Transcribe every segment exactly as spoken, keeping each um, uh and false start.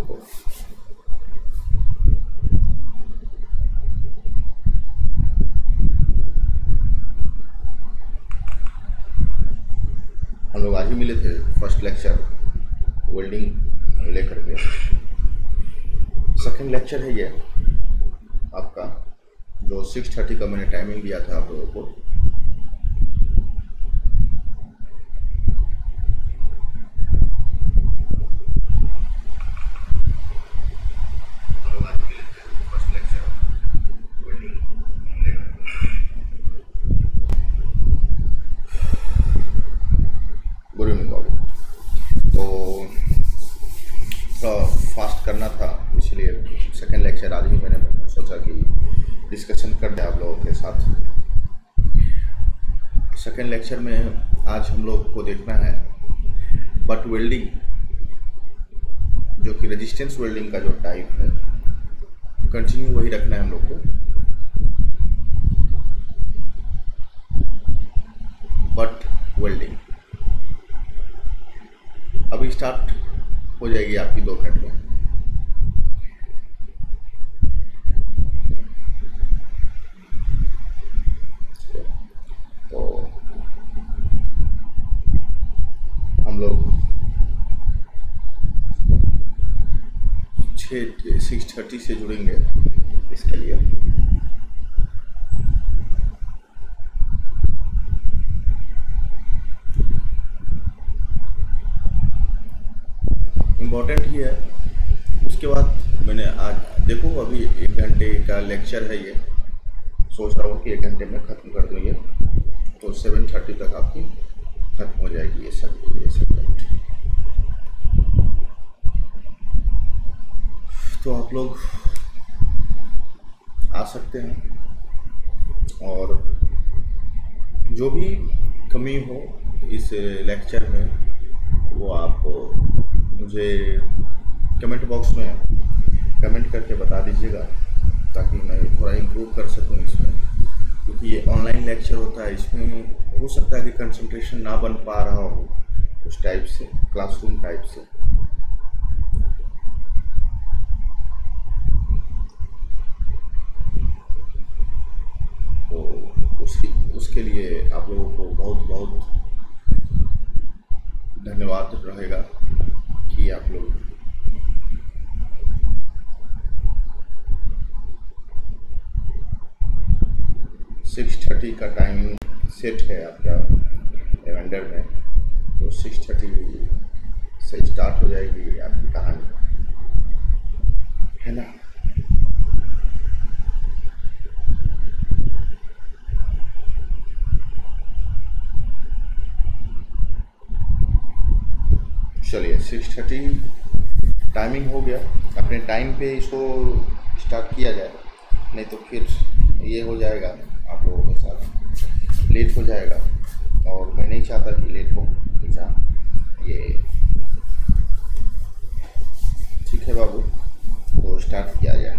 को। हम लोग आज ही मिले थे फर्स्ट लेक्चर वेल्डिंग लेकर के। सेकेंड लेक्चर है ये आपका, जो सिक्स थर्टी का मैंने टाइमिंग दिया था आप लोगों को। गुड इवनिंग बाबू। तो थोड़ा फास्ट करना था, इसलिए सेकेंड लेक्चर आज ही मैंने सोचा कि डिस्कशन कर दें आप लोगों के साथ। सेकेंड लेक्चर में आज हम लोग को देखना है बट वेल्डिंग, जो कि रेजिस्टेंस वेल्डिंग का जो टाइप है, कंटिन्यू वही रखना है हम लोग को। बट वेल्डिंग अभी स्टार्ट हो जाएगी आपकी दो मिनट में। तो हम लोग छः सिक्स थर्टी से जुड़ेंगे इसके लिए। इम्पोर्टेंट ही है। उसके बाद मैंने आज देखो, अभी एक घंटे का लेक्चर है ये, सोच रहा हूँ कि एक घंटे में ख़त्म कर दूँ ये, तो सेवन थर्टी तक आपकी ख़त्म हो जाएगी ये सब ये सब्जेक्ट। तो आप लोग आ सकते हैं और जो भी कमी हो इस लेक्चर में वो आप मुझे कमेंट बॉक्स में कमेंट करके बता दीजिएगा, ताकि मैं थोड़ा इम्प्रूव कर सकूं इसमें। क्योंकि ये ऑनलाइन लेक्चर होता है, इसमें हो सकता है कि कंसंट्रेशन ना बन पा रहा हो उस टाइप से, क्लासरूम टाइप से। तो उसकी उसके लिए आप लोगों को बहुत बहुत धन्यवाद रहेगा कि आप लोग सिक्स थर्टी का टाइमिंग सेट है आपका कैलेंडर में, तो सिक्स थर्टी से स्टार्ट हो जाएगी आपकी कहानी, है ना। चलिए सिक्स थर्टी टाइमिंग हो गया, अपने टाइम पे इसको स्टार्ट किया जाए, नहीं तो फिर ये हो जाएगा आप लोगों के साथ, लेट हो जाएगा और मैं नहीं चाहता कि लेट हो एग्ज़ाम ये। ठीक है बाबू, तो स्टार्ट किया जाए।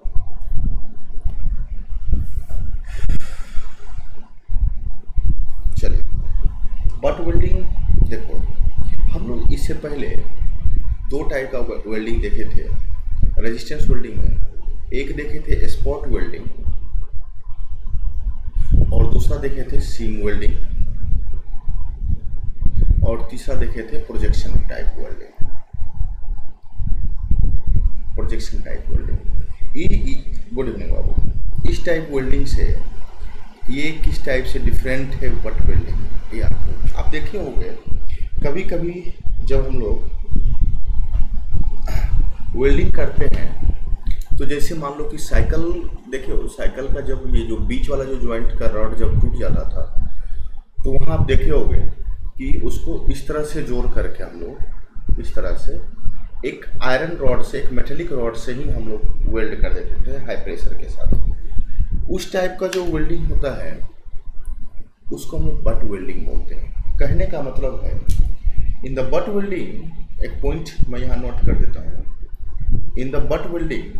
चलिए बट वेल्डिंग देखो, हम लोग इससे पहले दो टाइप का वेल्डिंग देखे थे रेजिस्टेंस वेल्डिंग में। एक देखे थे स्पॉट वेल्डिंग और दूसरा देखे थे सीम वेल्डिंग और तीसरा देखे थे projection type welding. Projection type welding. Good evening बाबू। इस टाइप वेल्डिंग से ये किस टाइप से डिफरेंट है बट वेल्डिंग, ये आप आप देखे होंगे कभी कभी जब हम लोग वेल्डिंग करते हैं तो जैसे मान लो कि साइकिल देखे हो, साइकिल का जब ये जो बीच वाला जो जॉइंट का रॉड जब टूट जाता था तो वहाँ आप देखे होंगे कि उसको इस तरह से जोड़ करके हम लोग इस तरह से एक आयरन रॉड से, एक मेटेलिक रॉड से ही हम लोग वेल्ड कर देते थे हाई प्रेशर के साथ। उस टाइप का जो वेल्डिंग होता है उसको हम लोग बट वेल्डिंग बोलते हैं। कहने का मतलब है इन द बट वेल्डिंग, एक पॉइंट मैं यहाँ नोट कर देता हूँ, इन द बट वेल्डिंग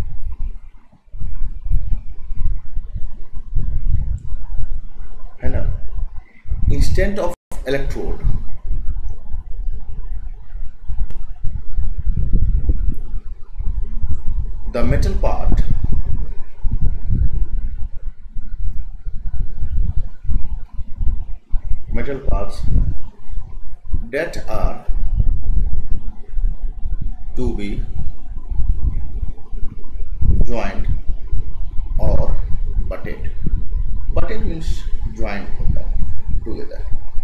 है ना, instant of electrode the metal part metal parts that are to be joined or butted. Butted means joined होता है together.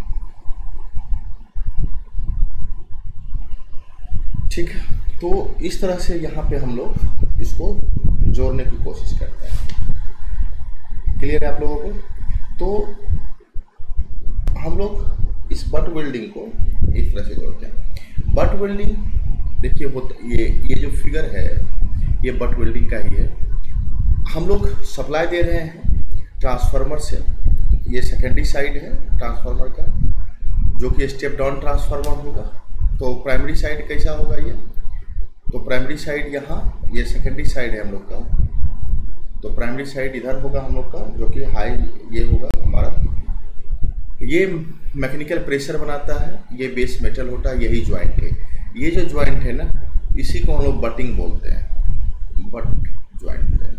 ठीक है, तो इस तरह से यहाँ पे हम लोग इसको जोड़ने की कोशिश करते हैं। क्लियर है आप लोगों को? तो हम लोग इस बट वेल्डिंग को इस तरह से जोड़ते हैं। बट वेल्डिंग देखिए होता ये ये जो फिगर है ये बट वेल्डिंग का ही है। हम लोग सप्लाई दे रहे हैं ट्रांसफार्मर से, ये सेकेंडरी साइड है ट्रांसफार्मर का जो कि स्टेप डाउन ट्रांसफार्मर होगा। तो प्राइमरी साइड कैसा होगा ये? तो प्राइमरी साइड यहाँ, ये सेकेंडरी साइड है हम लोग का। तो प्राइमरी साइड इधर होगा हम लोग का जो कि हाई ये होगा हमारा। ये मैकेनिकल प्रेशर बनाता है, ये बेस मेटल होता है, यही ज्वाइंट है। ये जो ज्वाइंट है ना इसी को हम लोग बटिंग बोलते हैं। बट ज्वाइंट है,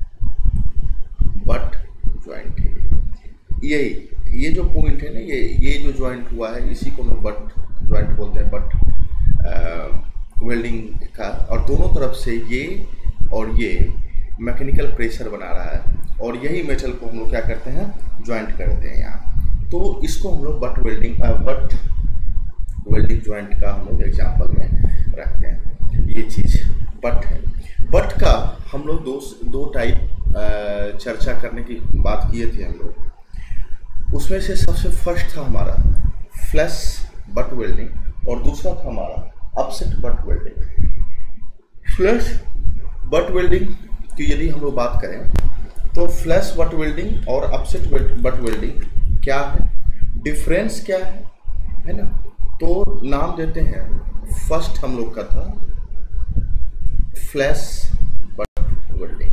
बट ज्वाइंट है यही। ये जो पॉइंट है ना ये ये जो ज्वाइंट हुआ है इसी को हम लोग बट ज्वाइंट बोलते हैं, बट वेल्डिंग का। और दोनों तरफ से ये और ये मैकेनिकल प्रेशर बना रहा है और यही मेटल को हम लोग क्या करते हैं, ज्वाइंट करते हैं यहाँ। तो इसको हम लोग butt welding butt welding joint का हम लोग एग्जाम्पल में रखते हैं। ये चीज़ बट है। बट का हम लोग दो दो टाइप चर्चा करने की बात किए थे हम लोग। उसमें से सबसे फर्स्ट था हमारा फ्लैश बट वेल्डिंग और दूसरा था हमारा upset butt welding. Flash butt welding की यदि हम लोग बात करें तो फ्लैश बट वेल्डिंग और अपसेट बट वेल्डिंग क्या है, डिफरेंस क्या है, है ना? तो नाम देते हैं। फर्स्ट हम लोग का था flash butt welding,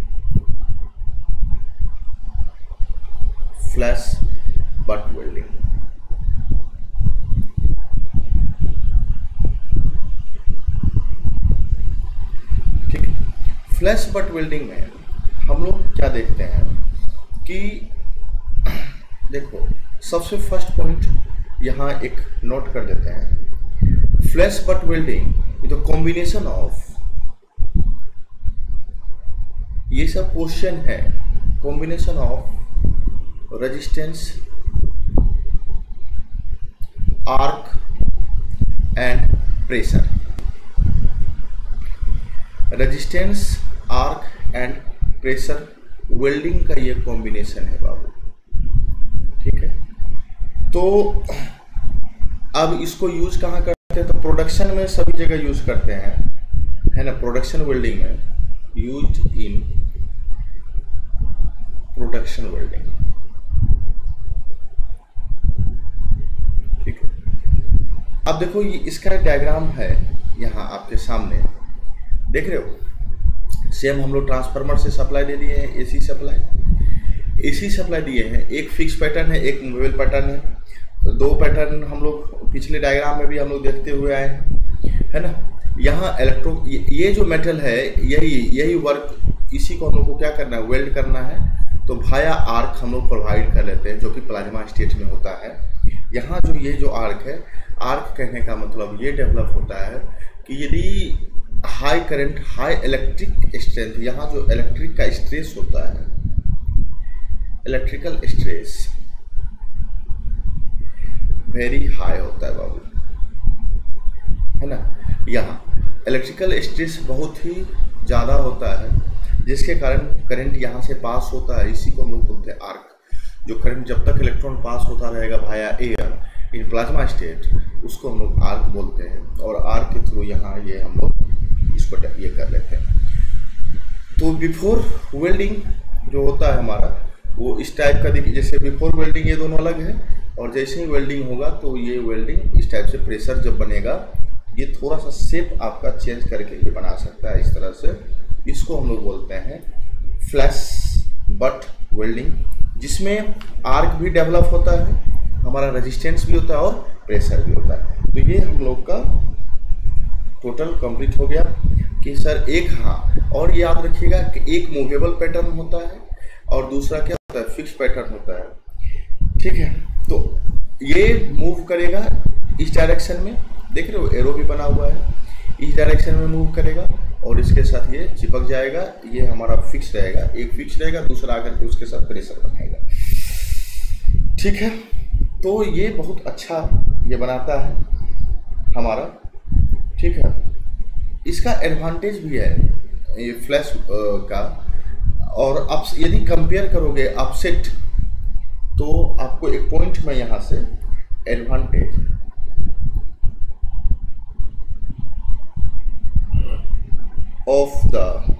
flash butt welding. ठीक है, फ्लैश बट वेल्डिंग में हम लोग क्या देखते हैं कि देखो सबसे फर्स्ट पॉइंट यहाँ एक नोट कर देते हैं। Flash butt welding is the combination of, ये सब क्वेश्चन है, combination of resistance, arc and pressure. Resistance, arc and pressure welding का ये कॉम्बिनेशन है बाबू। ठीक है, तो अब इसको यूज कहाँ करते हैं? तो प्रोडक्शन में सभी जगह यूज करते हैं, है ना? प्रोडक्शन वेल्डिंग में यूज इन प्रोडक्शन वेल्डिंग। ठीक है, अब देखो ये इसका डायग्राम है यहाँ आपके सामने, देख रहे हो? सेम हम लोग ट्रांसफार्मर से सप्लाई दे दिए हैं, एसी सप्लाई एसी सप्लाई दिए हैं। एक फिक्स पैटर्न है, एक मूवेबल पैटर्न है। दो पैटर्न हम लोग पिछले डायग्राम में भी हम लोग देखते हुए आए हैं, है ना? यहाँ इलेक्ट्रो ये जो मेटल है यही यही वर्क, इसी को हम लोग को क्या करना है, वेल्ड करना है। तो भाया आर्क हम लोग प्रोवाइड कर लेते हैं जो कि प्लाज्मा स्टेट में होता है। यहाँ जो ये जो आर्क है, आर्क कहने का मतलब ये डेवलप होता है कि यदि high current, high electric strength, यहाँ जो इलेक्ट्रिक का स्ट्रेस होता है, इलेक्ट्रिकल स्ट्रेस वेरी हाई होता है बाबू, है ना? यहाँ इलेक्ट्रिकल स्ट्रेस बहुत ही ज़्यादा होता है जिसके कारण करंट यहाँ से पास होता है। इसी को हम लोग बोलते हैं आर्क। जो करंट जब तक इलेक्ट्रॉन पास होता रहेगा भाया एयर इन प्लाज्मा स्टेट, उसको हम लोग आर्क बोलते हैं। और आर्क के थ्रू यहाँ ये हम लोग इसको ये कर लेते हैं। तो बिफोर वेल्डिंग जो होता है हमारा वो इस टाइप का देखिए, जैसे बिफोर वेल्डिंग ये दोनों अलग है, और जैसे ही वेल्डिंग होगा तो ये वेल्डिंग इस टाइप से प्रेशर जब बनेगा ये थोड़ा सा शेप आपका चेंज करके ये बना सकता है इस तरह से। इसको हम लोग बोलते हैं फ्लैश बट वेल्डिंग, जिसमें आर्क भी डेवलप होता है, हमारा रेजिस्टेंस भी होता है और प्रेशर भी होता है। तो ये हम लोग का टोटल कंप्लीट हो गया कि सर एक, हाँ और याद रखिएगा कि एक मूवेबल पैटर्न होता है और दूसरा क्या होता है, फिक्स पैटर्न होता है। ठीक है, तो ये मूव करेगा इस डायरेक्शन में, देख रहे हो एरो भी बना हुआ है, इस डायरेक्शन में मूव करेगा और इसके साथ ये चिपक जाएगा, ये हमारा फिक्स रहेगा, एक फिक्स रहेगा, दूसरा आकर के उसके साथ प्रेशर बनाएगा। ठीक है, तो ये बहुत अच्छा ये बनाता है हमारा। ठीक है, इसका एडवांटेज भी है ये फ्लैश का, और अब यदि कंपेयर करोगे अपसेट तो आपको एक पॉइंट में यहाँ से advantage of the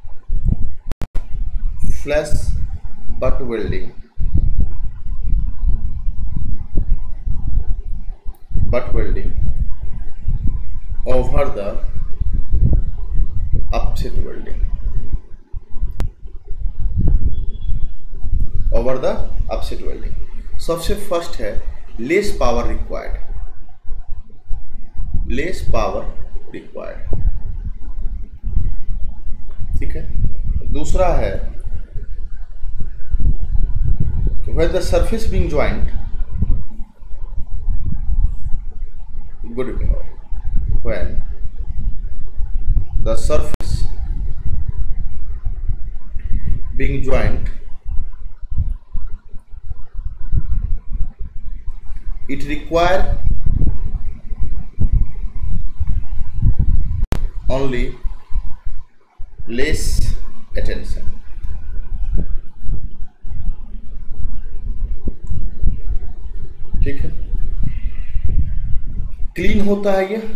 flash butt welding butt welding over the upset welding over the upset welding सबसे फर्स्ट है less power required, less power required. ठीक है, दूसरा है when the surface being joint, good evening, when the surface being joint, it require only less attention। ठीक है, clean होता है ये,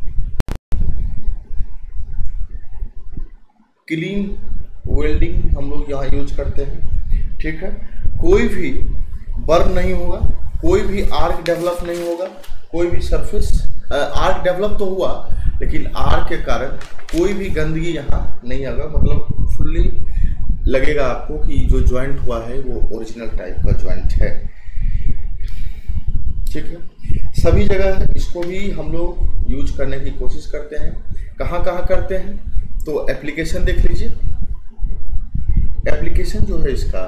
क्लीन वेल्डिंग हम लोग यहाँ यूज करते हैं। ठीक है, कोई भी बर्न नहीं होगा, कोई भी आर्क डेवलप नहीं होगा, कोई भी सरफेस आर्क डेवलप तो हुआ लेकिन आर्क के कारण कोई भी गंदगी यहाँ नहीं आएगा, मतलब फुल्ली लगेगा आपको कि जो जॉइंट हुआ है वो ओरिजिनल टाइप का जॉइंट है। ठीक है, सभी जगह इसको भी हम लोग यूज करने की कोशिश करते हैं। कहाँ कहाँ करते हैं तो एप्लीकेशन देख लीजिए, एप्लीकेशन जो है इसका,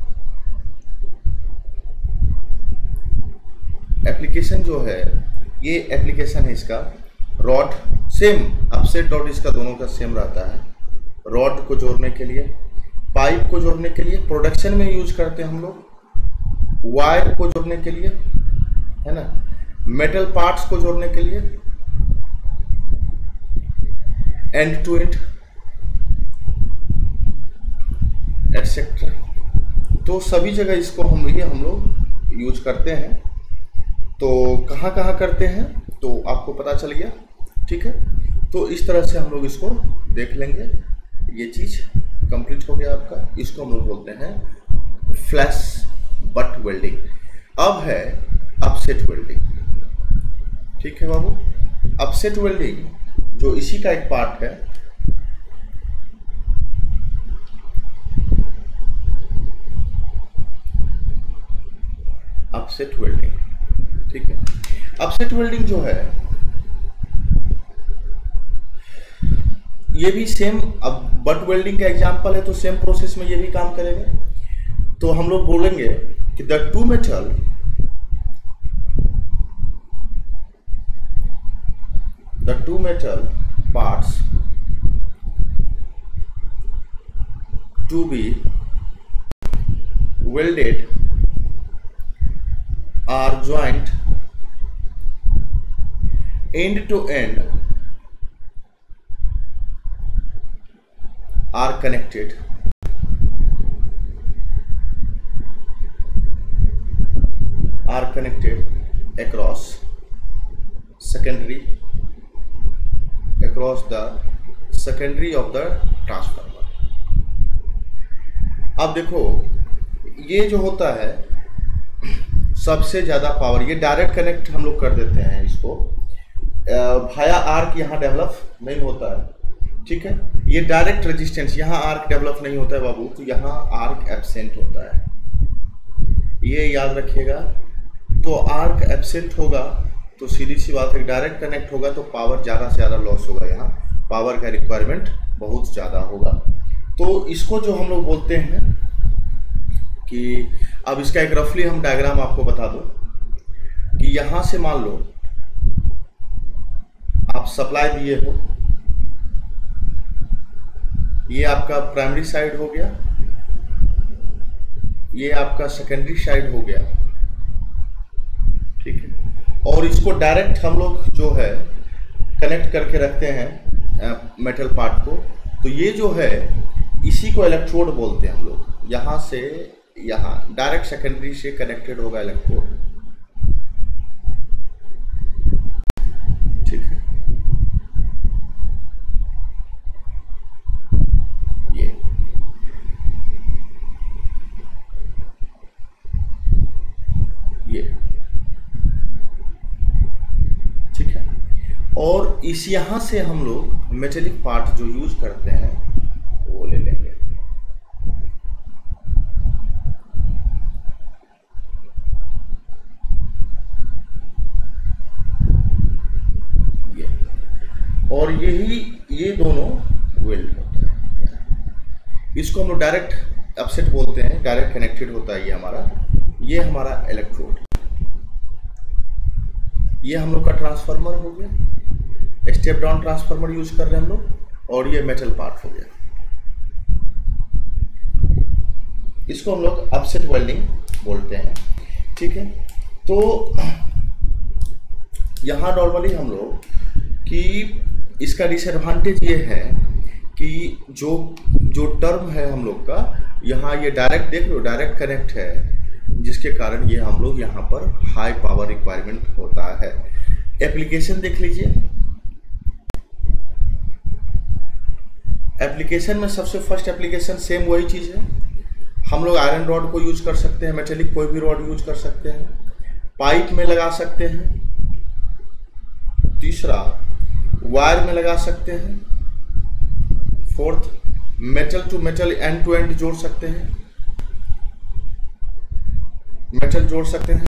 एप्लीकेशन जो है ये एप्लीकेशन है इसका रॉड, सेम अपसेट डॉट इसका दोनों का सेम रहता है। रॉड को जोड़ने के लिए, पाइप को जोड़ने के लिए, प्रोडक्शन में यूज करते हैं हम लोग, वायर को जोड़ने के लिए, है ना, मेटल पार्ट्स को जोड़ने के लिए, एंड टू एंड एक्सेट्रा। तो सभी जगह इसको हम ये हम लोग यूज करते हैं। तो कहाँ कहाँ करते हैं तो आपको पता चल गया। ठीक है, तो इस तरह से हम लोग इसको देख लेंगे। ये चीज कंप्लीट हो गया आपका, इसको हम लोग बोलते हैं फ्लैश बट वेल्डिंग। अब है अपसेट वेल्डिंग। ठीक है बाबू, अपसेट वेल्डिंग जो इसी का एक पार्ट है, अपसेट वेल्डिंग। ठीक है, अपसेट वेल्डिंग जो है ये भी सेम, अब बट वेल्डिंग का एग्जांपल है तो सेम प्रोसेस में ये भी काम करेगा। तो हम लोग बोलेंगे कि the two metal the two metal parts to be welded are joint end to end are connected are connected across secondary across the secondary of the transformer। अब देखो ये जो होता है सबसे ज़्यादा पावर, ये डायरेक्ट कनेक्ट हम लोग कर देते हैं इसको, भाया आर्क यहाँ डेवलप नहीं होता है। ठीक है, ये डायरेक्ट रेजिस्टेंस, यहाँ आर्क डेवलप नहीं होता है बाबू, तो यहाँ आर्क एब्सेंट होता है, ये याद रखिएगा। तो आर्क एब्सेंट होगा तो सीधी सी बात है, डायरेक्ट कनेक्ट होगा तो पावर ज़्यादा से ज़्यादा लॉस होगा, यहाँ पावर का रिक्वायरमेंट बहुत ज़्यादा होगा। तो इसको जो हम लोग बोलते हैं कि, अब इसका एक रफली हम डायग्राम आपको बता दो कि यहाँ से मान लो आप सप्लाई दिए हो, ये आपका प्राइमरी साइड हो गया, ये आपका सेकेंडरी साइड हो गया, ठीक है। और इसको डायरेक्ट हम लोग जो है कनेक्ट करके रखते हैं मेटल पार्ट को, तो ये जो है इसी को इलेक्ट्रोड बोलते हैं हम लोग। यहाँ से यहाँ डायरेक्ट सेकेंडरी से कनेक्टेड होगा इलेक्ट्रोड, ठीक है। ये ये ठीक है। और इस यहाँ से हम लोग मेटेलिक पार्ट जो यूज करते हैं वो ले लेंगे। ये और यही ये दोनों वेल्ड होता है। इसको हम लोग डायरेक्ट अपसेट बोलते हैं, डायरेक्ट कनेक्टेड होता है ये हमारा। ये हमारा इलेक्ट्रोड, ये हम लोग का ट्रांसफार्मर हो गया, स्टेप डाउन ट्रांसफार्मर यूज कर रहे हैं हम लोग, और ये मेटल पार्ट हो गया। इसको हम लोग अपसेट वेल्डिंग बोलते हैं, ठीक है। तो यहाँ नॉर्मली हम लोग कि इसका डिसएडवांटेज ये है कि जो जो टर्म है हम लोग का, यहाँ ये डायरेक्ट देख लो, डायरेक्ट कनेक्ट है, जिसके कारण ये हम लोग यहाँ पर हाई पावर रिक्वायरमेंट होता है। एप्लीकेशन देख लीजिए, एप्लीकेशन में सबसे फर्स्ट एप्लीकेशन सेम वही चीज़ है। हम लोग आयरन रॉड को यूज कर सकते हैं, मेटेलिक कोई भी रॉड यूज कर सकते हैं, पाइप में लगा सकते हैं, तीसरा वायर में लगा सकते हैं, fourth metal to metal end to end जोड़ सकते हैं, मेटल जोड़ सकते हैं,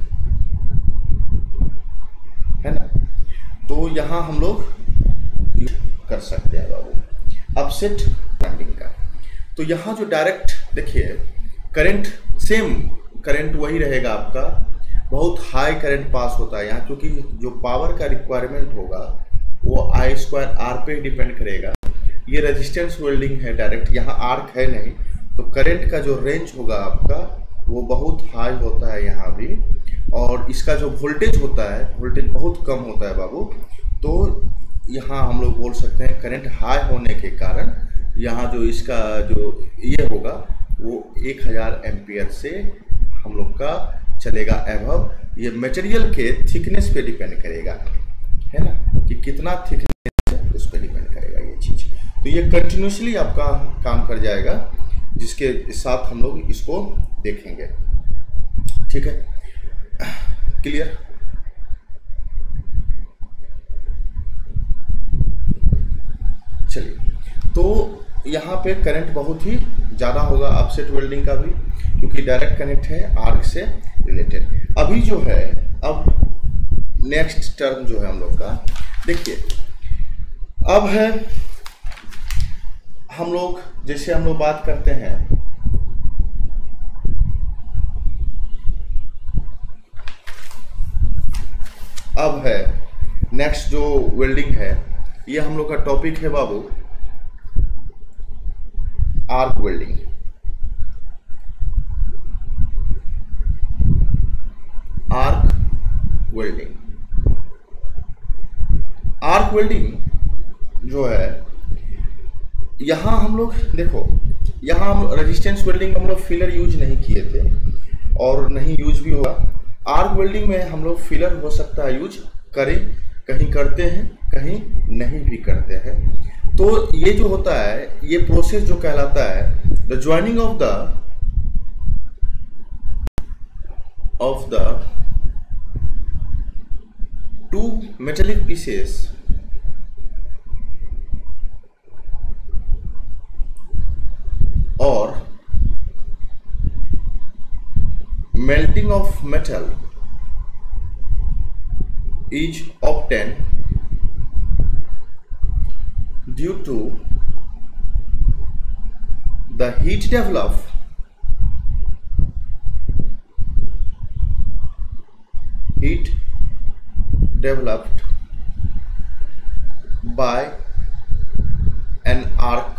है ना। तो यहाँ हम लोग कर सकते हैं बाबू अपसेट वेल्डिंग का। तो यहाँ जो डायरेक्ट देखिए करंट, सेम करंट वही रहेगा आपका, बहुत हाई करंट पास होता है यहाँ, क्योंकि जो पावर का रिक्वायरमेंट होगा वो आई स्क्वायर आर पे डिपेंड करेगा। ये रेजिस्टेंस वेल्डिंग है डायरेक्ट, यहाँ आर्क है नहीं, तो करंट का जो रेंज होगा आपका वो बहुत हाई होता है यहाँ भी। और इसका जो वोल्टेज होता है, वोल्टेज बहुत कम होता है बाबू। तो यहाँ हम लोग बोल सकते हैं करंट हाई होने के कारण यहाँ जो इसका जो ये होगा वो एक हज़ार एम्पियर से हम लोग का चलेगा एबव। ये मटेरियल के थिकनेस पे डिपेंड करेगा, है ना, कि कितना थिकनेस है उस पर डिपेंड करेगा ये चीज़। तो ये कंटिन्यूसली आपका काम कर जाएगा, जिसके साथ हम लोग इसको देखेंगे, ठीक है। क्लियर? चलिए, तो यहाँ पे करंट बहुत ही ज़्यादा होगा अपसेट वेल्डिंग का भी, क्योंकि डायरेक्ट कनेक्ट है आर्क से रिलेटेड। अभी जो है, अब नेक्स्ट टर्म जो है हम लोग का देखिए, अब है हम लोग जैसे हम लोग बात करते हैं अब है नेक्स्ट जो वेल्डिंग है, ये हम लोग का टॉपिक है बाबू arc welding. Arc welding arc welding जो है, यहाँ हम लोग देखो, यहाँ हम रेजिस्टेंस वेल्डिंग में हम लोग फिलर यूज नहीं किए थे और नहीं यूज भी होगा। आर्क वेल्डिंग में हम लोग फिलर हो सकता है यूज करें, कहीं करते हैं कहीं नहीं भी करते हैं। तो ये जो होता है, ये प्रोसेस जो कहलाता है the joining of the of the two metallic pieces और melting of metal is obtained due to the heat developed heat developed by an arc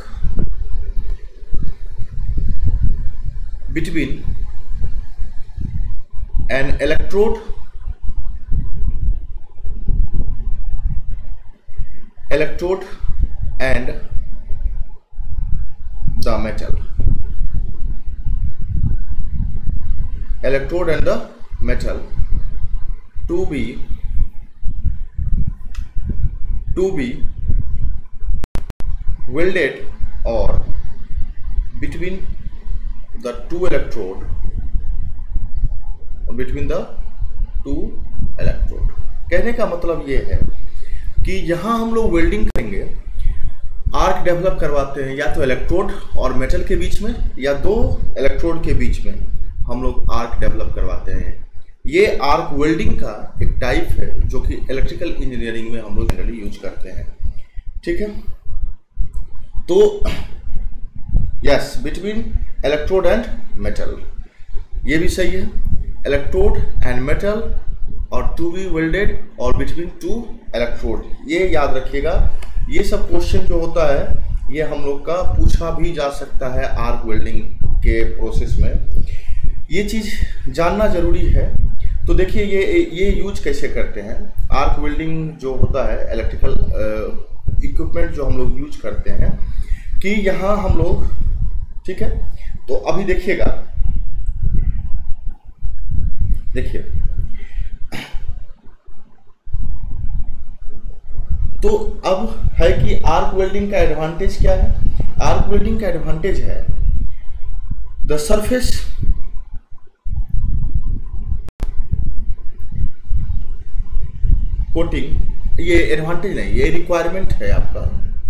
between an electrode electrode and the metal electrode and the metal to be to be welded or between the two electrode or between the two electrode। कहने का मतलब ये है कि यहाँ हम लोग welding करेंगे, आर्क डेवलप करवाते हैं या तो इलेक्ट्रोड और मेटल के बीच में या दो इलेक्ट्रोड के बीच में हम लोग आर्क डेवलप करवाते हैं। ये आर्क वेल्डिंग का एक टाइप है जो कि इलेक्ट्रिकल इंजीनियरिंग में हम लोग जनरली यूज करते हैं। ठीक है, तो yes, between electrode and metal, ये भी सही है, इलेक्ट्रोड एंड मेटल और टू बी वेल्डेड और बिटवीन टू इलेक्ट्रोड, ये याद रखिएगा। ये सब क्वेश्चन जो होता है ये हम लोग का पूछा भी जा सकता है आर्क वेल्डिंग के प्रोसेस में, ये चीज़ जानना जरूरी है। तो देखिए ये ये यूज कैसे करते हैं। आर्क वेल्डिंग जो होता है इलेक्ट्रिकल इक्विपमेंट जो हम लोग यूज करते हैं कि यहाँ हम लोग, ठीक है, तो अभी देखिएगा, देखिए तो अब है कि आर्क वेल्डिंग का एडवांटेज क्या है। आर्क वेल्डिंग का एडवांटेज है द सरफेस कोटिंग, ये एडवांटेज नहीं, ये रिक्वायरमेंट है आपका,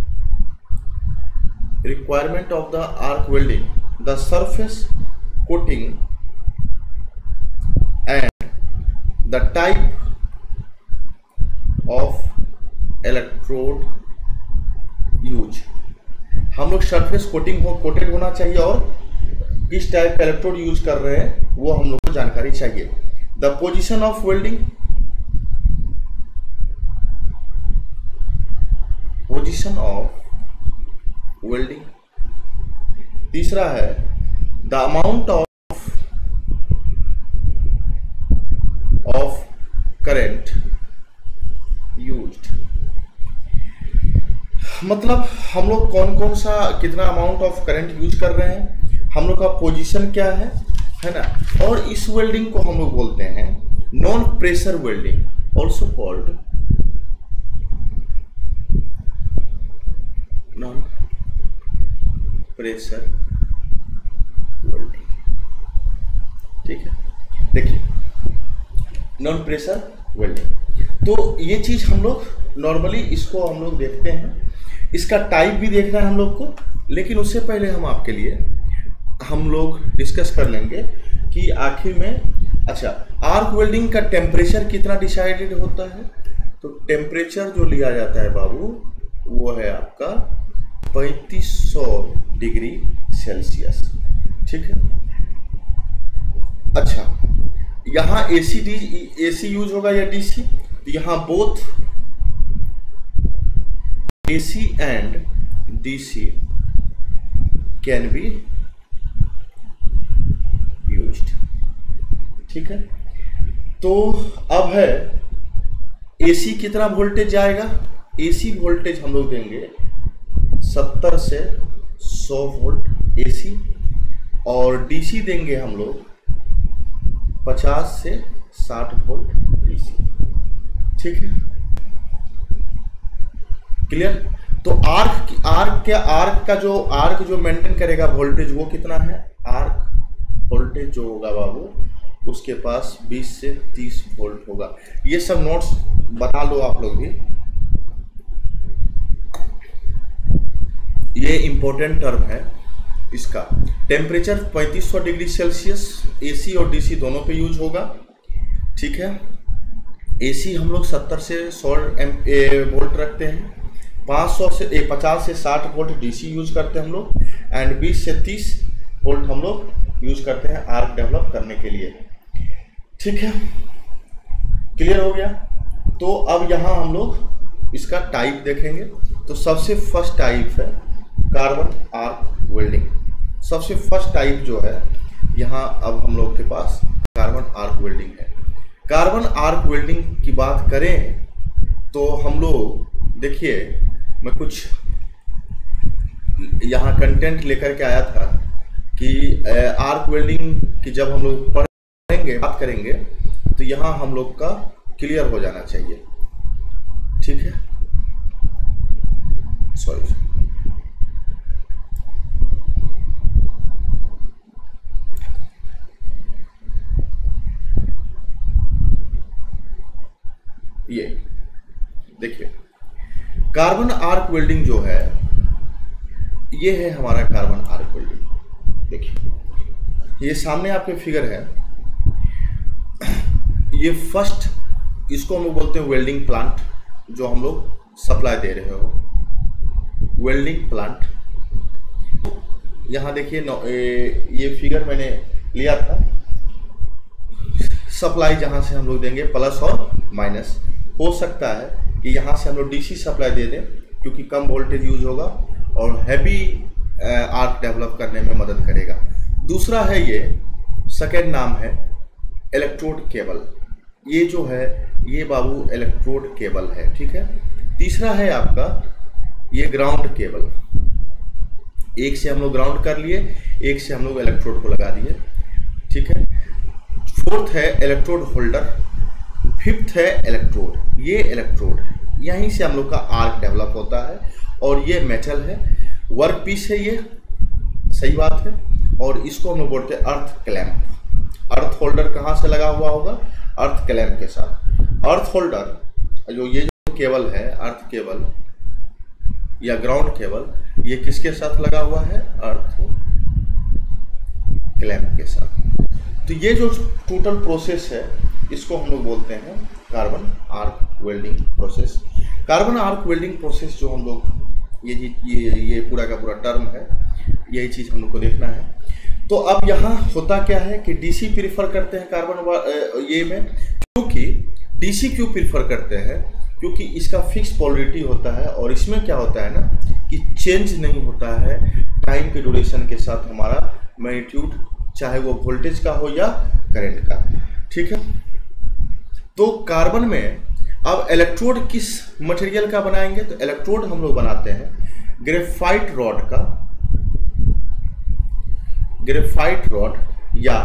requirement of the arc welding, the surface coating and the type of electrode use. हम लोग सरफेस कोटिंग हो कोटेड होना चाहिए और किस टाइप का इलेक्ट्रोड यूज कर रहे हैं वो हम लोग को जानकारी चाहिए। The position of welding, position of welding. तीसरा है the amount of of current used, मतलब हम लोग कौन कौन सा कितना अमाउंट ऑफ करंट यूज कर रहे हैं, हम लोग का पोजीशन क्या है, है ना। और इस वेल्डिंग को हम लोग बोलते हैं non pressure welding, also called non pressure welding. ठीक है, देखिए नॉन प्रेशर वेल्डिंग, तो ये चीज हम लोग नॉर्मली इसको हम लोग देखते हैं, इसका टाइप भी देखना है हम लोग को। लेकिन उससे पहले हम आपके लिए हम लोग डिस्कस कर लेंगे कि आखिर में, अच्छा, आर्क वेल्डिंग का टेम्परेचर कितना डिसाइडेड होता है। तो टेम्परेचर जो लिया जाता है बाबू वो है आपका पैंतीस सौ डिग्री सेल्सियस। ठीक है, अच्छा, यहाँ एसी डी एसी यूज होगा या डीसी, तो यहाँ both AC and DC can be used. ठीक है, तो अब है एसी कितना वोल्टेज जाएगा। एसी वोल्टेज हम लोग देंगे सत्तर से सौ वोल्ट एसी, और डीसी देंगे हम लोग पचास से साठ वोल्ट डीसी। ठीक है, क्लियर। तो आर्क आर्क के आर्क का जो आर्क जो मेंटेन करेगा वोल्टेज वो कितना है, आर्क वोल्टेज जो होगा बाबू उसके पास बीस से तीस वोल्ट होगा। ये सब नोट्स बना लो आप लोग भी, ये इंपॉर्टेंट टर्म है इसका। टेम्परेचर पैंतीस सौ डिग्री सेल्सियस एसी और डीसी दोनों पे यूज होगा। ठीक है, एसी हम लोग सत्तर से सौ एम वोल्ट रखते हैं, पाँच सौ से ए, पचास से साठ वोल्ट डीसी यूज करते हैं हम लोग, एंड बीस से तीस वोल्ट हम लोग यूज करते हैं आर्क डेवलप करने के लिए। ठीक है, क्लियर हो गया। तो अब यहाँ हम लोग इसका टाइप देखेंगे। तो सबसे फर्स्ट टाइप है कार्बन आर्क वेल्डिंग। सबसे फर्स्ट टाइप जो है यहाँ अब हम लोग के पास कार्बन आर्क वेल्डिंग है। कार्बन आर्क वेल्डिंग की बात करें तो हम लोग देखिए, मैं कुछ यहाँ कंटेंट लेकर के आया था कि आर्क वेल्डिंग की जब हम लोग पढ़ेंगे, बात करेंगे, तो यहाँ हम लोग का क्लियर हो जाना चाहिए। ठीक है, सॉरी, ये देखिए कार्बन आर्क वेल्डिंग जो है, ये है हमारा कार्बन आर्क वेल्डिंग। देखिए ये सामने आपके फिगर है, ये फर्स्ट, इसको हम लोग बोलते हैं वेल्डिंग प्लांट, जो हम लोग सप्लाई दे रहे हो, वेल्डिंग प्लांट। यहाँ देखिए ये फिगर मैंने लिया था, सप्लाई जहाँ से हम लोग देंगे प्लस और माइनस। हो सकता है कि यहाँ से हम लोग डीसी सप्लाई दे दें क्योंकि कम वोल्टेज यूज होगा और हैवी आर्क डेवलप करने में मदद करेगा। दूसरा है, ये सेकेंड नाम है इलेक्ट्रोड केबल। ये जो है ये बाबू इलेक्ट्रोड केबल है। ठीक है, तीसरा है आपका ये ग्राउंड केबल। एक से हम लोग ग्राउंड कर लिए, एक से हम लोग इलेक्ट्रोड को लगा दिए। ठीक है, फोर्थ है इलेक्ट्रोड होल्डर, फिफ्थ है इलेक्ट्रोड। ये इलेक्ट्रोड है, यहीं से हम लोग का आर्क डेवलप होता है। और ये मेटल है, वर्क पीस है, ये सही बात है। और इसको हम लोग बोलते हैं अर्थ क्लैंप। अर्थ होल्डर कहाँ से लगा हुआ होगा? अर्थ क्लैंप के साथ। अर्थ होल्डर जो ये जो केबल है, अर्थ केबल या ग्राउंड केबल, ये किसके साथ लगा हुआ है? अर्थ क्लैंप के साथ। तो ये जो टोटल प्रोसेस है, इसको हम लोग बोलते हैं carbon arc welding process. Carbon arc welding process जो हम लोग, ये ये ये पूरा का पूरा टर्म है, यही चीज़ हम लोग को देखना है। तो अब यहाँ होता क्या है कि डीसी प्रीफर करते हैं कार्बन ये में, क्योंकि डीसी क्यों प्रीफर करते हैं? क्योंकि इसका फिक्स पोलरिटी होता है और इसमें क्या होता है ना कि चेंज नहीं होता है टाइम के ड्यूरेशन के साथ हमारा मैग्नीट्यूड, चाहे वो वोल्टेज का हो या करंट का। ठीक है, तो कार्बन में अब इलेक्ट्रोड किस मटेरियल का बनाएंगे? तो इलेक्ट्रोड हम लोग बनाते हैं ग्रेफाइट रॉड का, ग्रेफाइट रॉड या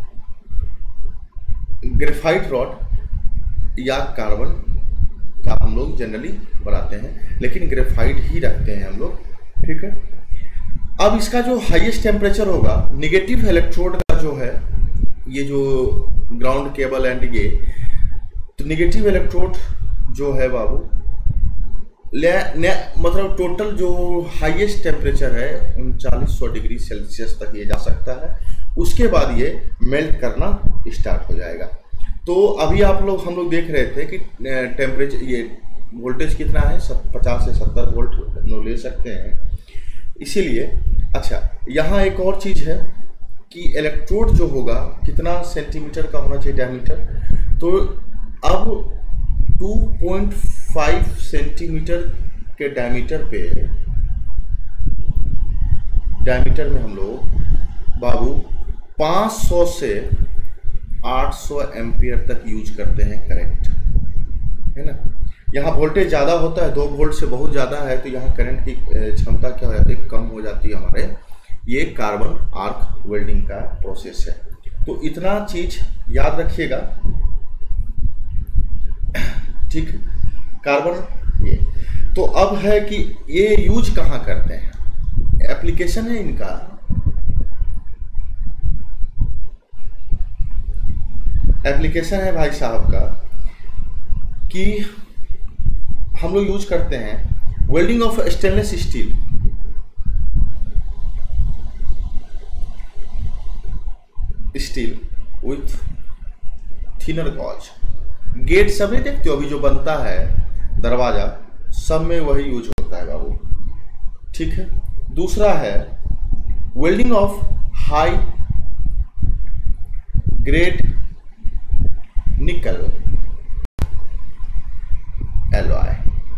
ग्रेफाइट रॉड या कार्बन का हम लोग जनरली बनाते हैं, लेकिन ग्रेफाइट ही रखते हैं हम लोग। ठीक है, अब इसका जो हाईएस्ट टेम्परेचर होगा, निगेटिव इलेक्ट्रोड का जो है, ये जो ग्राउंड केबल एंड ये, तो निगेटिव इलेक्ट्रोड जो है बाबू, ले, ने, मतलब टोटल जो हाईएस्ट टेम्परेचर है उनचालीस सौ डिग्री सेल्सियस तक ये जा सकता है। उसके बाद ये मेल्ट करना स्टार्ट हो जाएगा। तो अभी आप लोग हम लोग देख रहे थे कि टेम्परेचर, ये वोल्टेज कितना है, सब पचास से सत्तर वोल्ट हम लोग ले सकते हैं। इसीलिए अच्छा, यहाँ एक और चीज़ है कि इलेक्ट्रोड जो होगा कितना सेंटीमीटर का होना चाहिए डायमीटर। तो अब दो पॉइंट पाँच सेंटीमीटर के डायमीटर पे, डायमीटर में हम लोग बाबू पाँच सौ से आठ सौ एम्पियर तक यूज करते हैं करंट, है ना। यहाँ वोल्टेज ज़्यादा होता है, दो वोल्ट से बहुत ज़्यादा है, तो यहाँ करंट की क्षमता क्या हो जाती है, कम हो जाती है हमारे। ये कार्बन आर्क वेल्डिंग का प्रोसेस है। तो इतना चीज याद रखिएगा। ठीक, कार्बन ये। तो अब है कि ये यूज कहाँ करते हैं, एप्लीकेशन है इनका। एप्लीकेशन है भाई साहब का कि हम लोग यूज करते हैं welding of stainless steel, steel with thinner gauge. गेट सब नहीं देखते हो अभी जो बनता है दरवाजा, सब में वही यूज होता है बाबू। ठीक है। दूसरा है welding of high grade nickel alloy.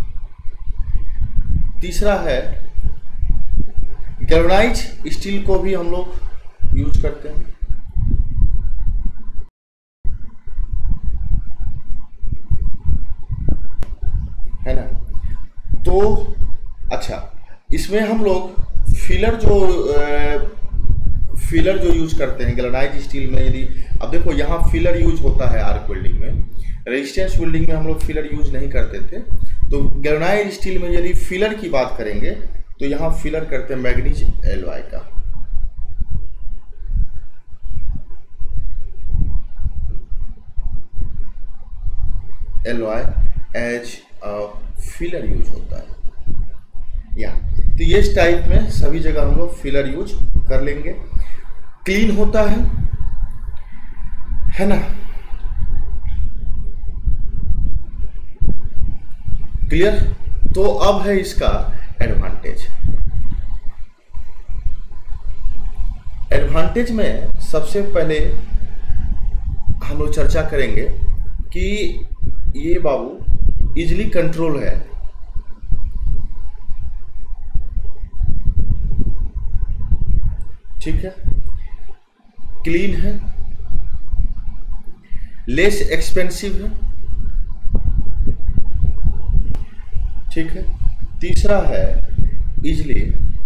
तीसरा है गैल्वेनाइज स्टील को भी हम लोग यूज करते हैं। है ना। तो अच्छा, इसमें हम लोग फिलर जो फिलर जो यूज करते हैं गैल्वेनाइज स्टील में, यदि अब देखो यहाँ फिलर यूज होता है आर्क वेल्डिंग में, रेजिस्टेंस वेल्डिंग में हम लोग फिलर यूज नहीं करते थे। तो गैल्वेनाइज स्टील में यदि फिलर की बात करेंगे तो यहाँ फिलर करते हैं मैग्नीज एलॉय का। Alloy as a filler use होता है यहाँ। तो ये इस टाइप में सभी जगह हम लोग फिलर यूज कर लेंगे। क्लीन होता है है ना। क्लियर। तो अब है इसका एडवांटेज। एडवांटेज में सबसे पहले हम लोग चर्चा करेंगे कि ये बाबू इजीली कंट्रोल है। ठीक है। क्लीन है, लेस एक्सपेंसिव है। ठीक है। तीसरा है इजली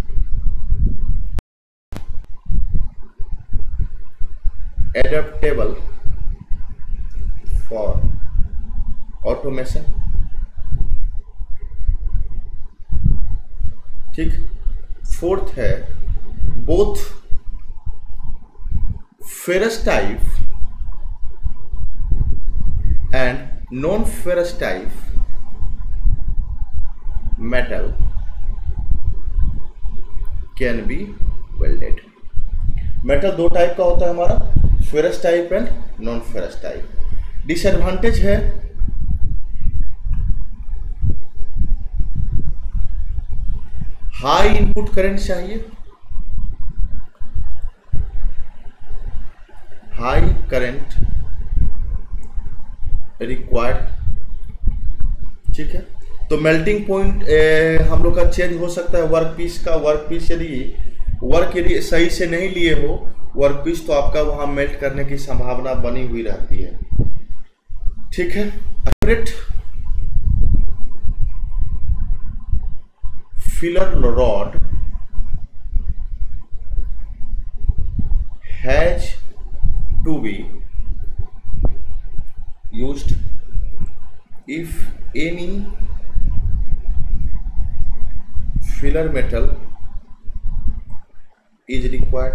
एडेप्टेबल फॉर ऑटोमेशन। ठीक। फोर्थ है both ferrous type and non ferrous type metal can be welded। Metal दो टाइप का होता है हमारा, ferrous type and non ferrous type. Disadvantage है हाई इनपुट करंट चाहिए, हाई करंट रिक्वायर्ड। ठीक है। तो मेल्टिंग पॉइंट हम लोग का चेंज हो सकता है वर्क पीस का। वर्क पीस यदि वर्क यदि सही से नहीं लिए हो वर्क पीस, तो आपका वहां मेल्ट करने की संभावना बनी हुई रहती है। ठीक है। Accurate filler rod has to be used if any filler metal is required।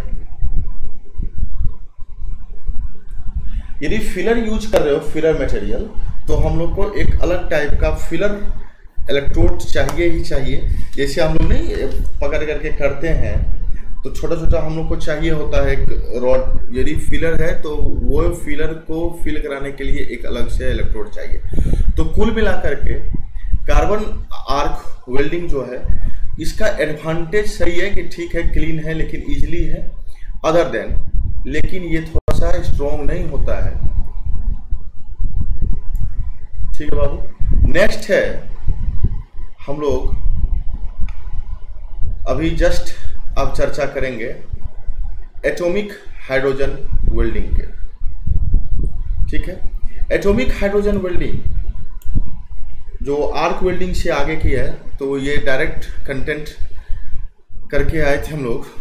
यदि फिलर यूज कर रहे हो फिलर मटेरियल, तो हम लोग को एक अलग टाइप का फिलर इलेक्ट्रोड चाहिए ही चाहिए। जैसे हम लोग नहीं पकड़ करके करते हैं तो छोटा छोटा हम लोग को चाहिए होता है एक रॉड। यदि फिलर है तो वो फिलर को फिल कराने के लिए एक अलग से इलेक्ट्रोड चाहिए। तो कुल मिलाकर के कार्बन आर्क वेल्डिंग जो है इसका एडवांटेज सही है कि ठीक है क्लीन है लेकिन इजीली है अदर देन, लेकिन ये थोड़ा सा स्ट्रॉन्ग नहीं होता है। ठीक है बाबू। नेक्स्ट है हम लोग अभी जस्ट अब चर्चा करेंगे एटॉमिक हाइड्रोजन वेल्डिंग के। ठीक है। एटॉमिक हाइड्रोजन वेल्डिंग जो आर्क वेल्डिंग से आगे की है, तो ये डायरेक्ट कंटेंट करके आए थे हम लोग।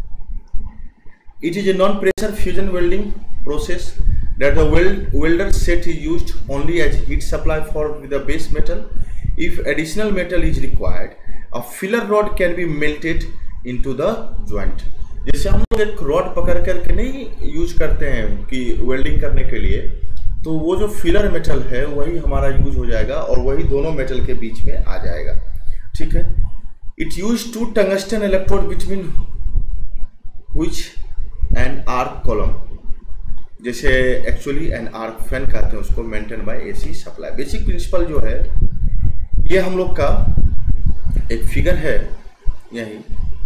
It is a non pressure fusion welding process that the weld welder set is used only as heat supply for the base metal. If additional metal is required, a filler rod can be melted into the joint। जैसे हम लोग एक rod पकड़ करके नहीं use करते हैं कि वेल्डिंग करने के लिए, तो वो जो फिलर मेटल है वही हमारा यूज हो जाएगा और वही दोनों मेटल के बीच में आ जाएगा। ठीक है। It use two tungsten electrode between which and arc column. जैसे एक्चुअली एन आर्क फैन कहते हैं उसको, maintain by AC supply. Basic principle जो है ये हम लोग का एक फिगर है, यही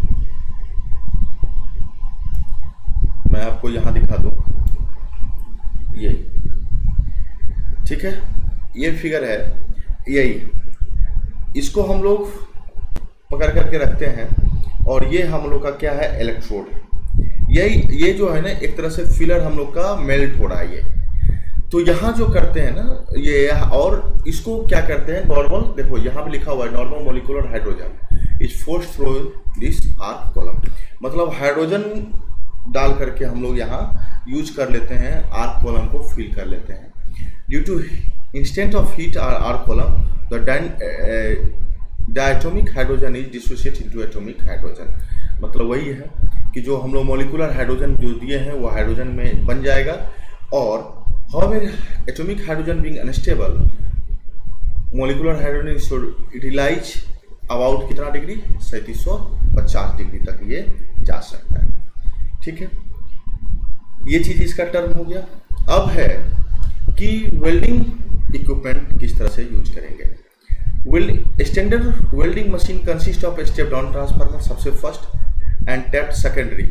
मैं आपको यहां दिखा दूं, ये ठीक है, ये फिगर है यही, इसको हम लोग पकड़ करके रखते हैं और ये हम लोग का क्या है, इलेक्ट्रोड। यही ये जो है ना एक तरह से फिलर हम लोग का मेल्ट हो रहा है ये। तो यहाँ जो करते हैं ना ये, और इसको क्या करते हैं, नॉर्मल देखो यहाँ पे लिखा हुआ है normal molecular hydrogen is forced through this arc column, मतलब हाइड्रोजन डाल करके हम लोग यहाँ यूज कर लेते हैं, आर्क कॉलम को फिल कर लेते हैं। Due to instant of heat arc column the diatomic hydrogen is dissociate into atomic hydrogen, मतलब वही है कि जो हम लोग मोलिकुलर हाइड्रोजन जो दिए हैं वो हाइड्रोजन में बन जाएगा। और however atomic hydrogen being unstable, molecular hydrogen should utilize about कितना डिग्री, सैंतीस सौ पचास डिग्री तक ये जा सकता है। ठीक है, ये चीज इसका टर्म हो गया। अब है कि वेल्डिंग इक्विपमेंट किस तरह से यूज करेंगे। Weld standard welding machine consist of step down transformer, सबसे first and tapped secondary,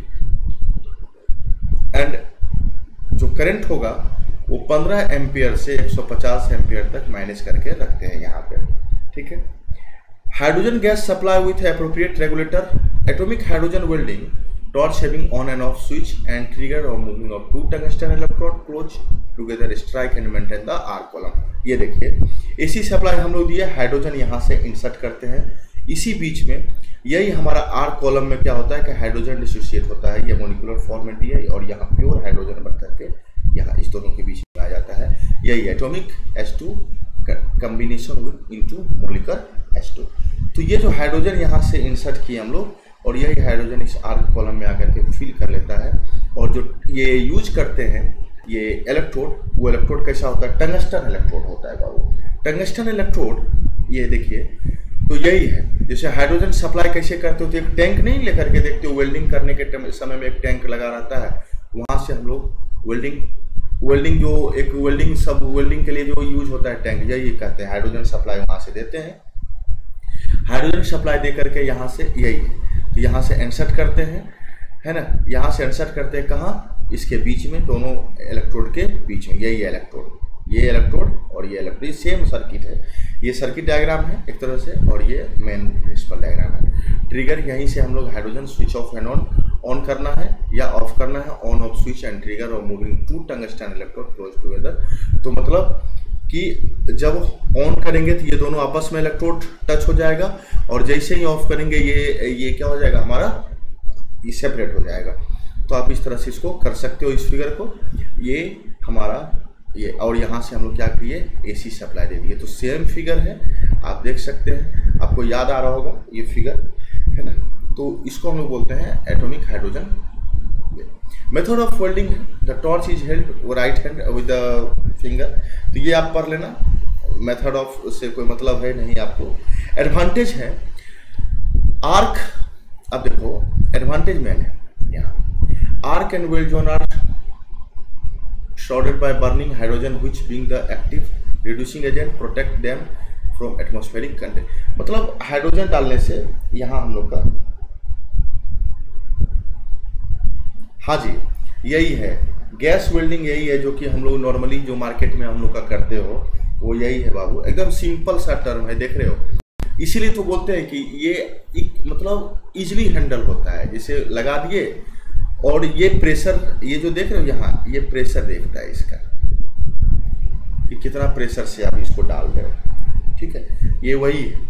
and जो करंट होगा वो पंद्रह एम्पियर से एक सौ पचास एम्पियर तक मैनेज करके रखते हैं यहाँ पे। ठीक है, hydrogen gas supply with appropriate regulator, atomic hydrogen welding, torch having on and off switch and trigger or moving of two tungsten electrode close together strike and maintain the arc column। ये देखिए AC supply हम लोग दिए, hydrogen यहाँ से insert करते हैं, इसी बीच में यही हमारा आर्क कॉलम में क्या होता है कि हाइड्रोजन डिसोसिएट होता है, ये मोलिकुलर फॉर्मेट है और यहाँ प्योर हाइड्रोजन बन करके यहाँ इस दोनों के बीच में आ जाता है, यही atomic H two combination with into molecular H two. तो ये जो हाइड्रोजन यहाँ से इंसर्ट किए हम लोग और यही हाइड्रोजन इस आर्क कॉलम में आकर के फिल कर लेता है। और जो ये यूज करते हैं ये इलेक्ट्रोड, वो इलेक्ट्रोड कैसा होता है, टंगस्टन इलेक्ट्रोड होता है बाबू। टंगस्टन इलेक्ट्रोड ये देखिए, तो यही है जैसे हाइड्रोजन सप्लाई कैसे करते होते, एक टैंक नहीं लेकर के देखते हो, वेल्डिंग करने के समय में एक टैंक लगा रहता है, वहाँ से हम लोग वेल्डिंग वेल्डिंग जो एक वेल्डिंग सब वेल्डिंग के लिए जो यूज होता है टैंक, यही कहते हैं हाइड्रोजन सप्लाई वहाँ से देते हैं। हाइड्रोजन सप्लाई दे करके यहाँ से यही है, तो यहाँ से इंसर्ट करते हैं, है ना, यहाँ से इंसर्ट करते हैं कहाँ, इसके बीच में, दोनों इलेक्ट्रोड के बीच में, यही है इलेक्ट्रोड, ये इलेक्ट्रोड और ये इलेक्ट्रोड, सेम सर्किट है, ये सर्किट डायग्राम है एक तरह से और ये मेन प्रिंसिपल डायग्राम है। ट्रिगर यहीं से हम लोग hydrogen switch off and on on करना है या ऑफ करना है, on off switch and trigger और moving two tungsten electrode close together. तो मतलब कि जब ऑन करेंगे तो ये दोनों आपस में इलेक्ट्रोड टच हो जाएगा और जैसे ही ऑफ करेंगे ये ये क्या हो जाएगा हमारा, ये सेपरेट हो जाएगा। तो आप इस तरह से इसको कर सकते हो, इस फिगर को, ये हमारा ये, और यहाँ से हम लोग क्या किए, एसी सप्लाई दे दिए। तो सेम फिगर है, आप देख सकते हैं, आपको याद आ रहा होगा ये फिगर, है ना। तो इसको हम लोग बोलते हैं atomic hydrogen. Method of welding, the torch is held right hand with the finger, तो ये आप पढ़ लेना, मेथड ऑफ से कोई मतलब है नहीं आपको। एडवांटेज है आर्क, अब देखो एडवांटेज मैन है यहाँ, arc and weld zone are shrouded by burning hydrogen which being the active reducing agent protect them from atmospheric content, मतलब हाइड्रोजन डालने से यहाँ हम लोग का, हाँ जी यही है गैस वेल्डिंग, यही है जो कि हम लोग नॉर्मली जो मार्केट में हम लोग का करते हो वो यही है बाबू, एकदम सिंपल सा टर्म है, देख रहे हो। इसीलिए तो बोलते हैं कि ये एक मतलब इजीली हैंडल होता है, जैसे लगा दिए और ये प्रेशर, ये जो देख रहे हो यहाँ, ये प्रेशर देखता है इसका कि कितना प्रेशर से आप इसको डाल रहे हो, ठीक है, ये वही है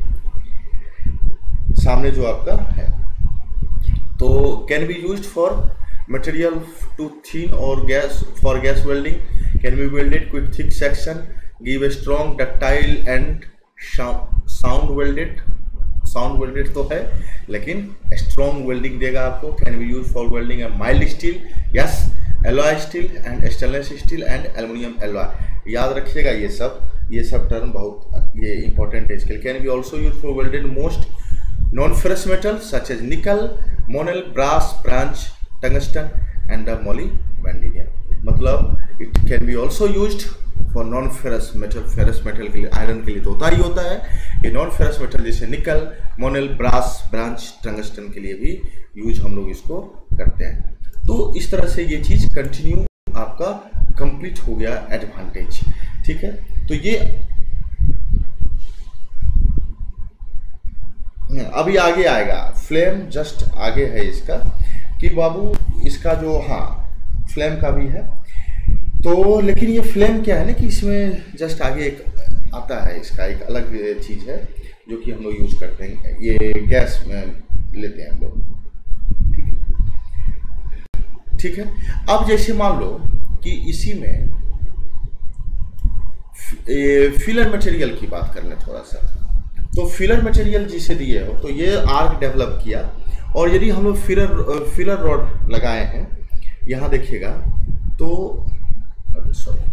सामने जो आपका है। तो can be used for material to thin और gas, for gas welding can be welded with thick section, give a strong ductile and sound welded, sound welded तो है लेकिन स्ट्रॉन्ग वेल्डिंग देगा आपको। Can be use for welding a mild steel, yes, alloy steel and stainless steel and aluminium alloy, याद रखिएगा ये सब, ये सब टर्म बहुत ये इंपॉर्टेंट है इसके लिए। Can be also use for welded most non ferrous metal such as nickel, Monel, brass, branch, tungsten and the molybdenum. मतलब it can be also used for non ferrous metal. Ferrous metal के लिए, iron के लिए तो होता ही होता है, ये नॉन फेरस मेटल जैसे निकल, मोनेल, ब्रास, ब्रांच, टंगस्टन के लिए भी यूज हम लोग इसको करते हैं। तो इस तरह से ये चीज कंटिन्यू आपका कंप्लीट हो गया एडवांटेज, ठीक है। तो ये अभी आगे आएगा, फ्लेम जस्ट आगे है इसका कि बाबू इसका जो, हाँ फ्लेम का भी है तो, लेकिन ये फ्लेम क्या है ना कि इसमें जस्ट आगे एक आता है, इसका एक अलग चीज़ है जो कि हम लोग यूज करते हैं, ये गैस में लेते हैं हम लोग, ठीक है। अब जैसे मान लो कि इसी में फिलर मटेरियल की बात कर लें थोड़ा सा, तो फिलर मटेरियल जिसे दिए हो तो ये आर्क डेवलप किया, और यदि हम लोग फिलर फिलर रॉड लगाए हैं, यहाँ देखिएगा तो सॉरी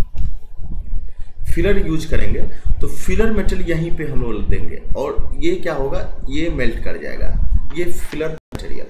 फिलर यूज करेंगे तो फिलर मेटल यहीं पे हम लोग देंगे, और ये क्या होगा, ये मेल्ट कर जाएगा, ये फिलर मटेरियल,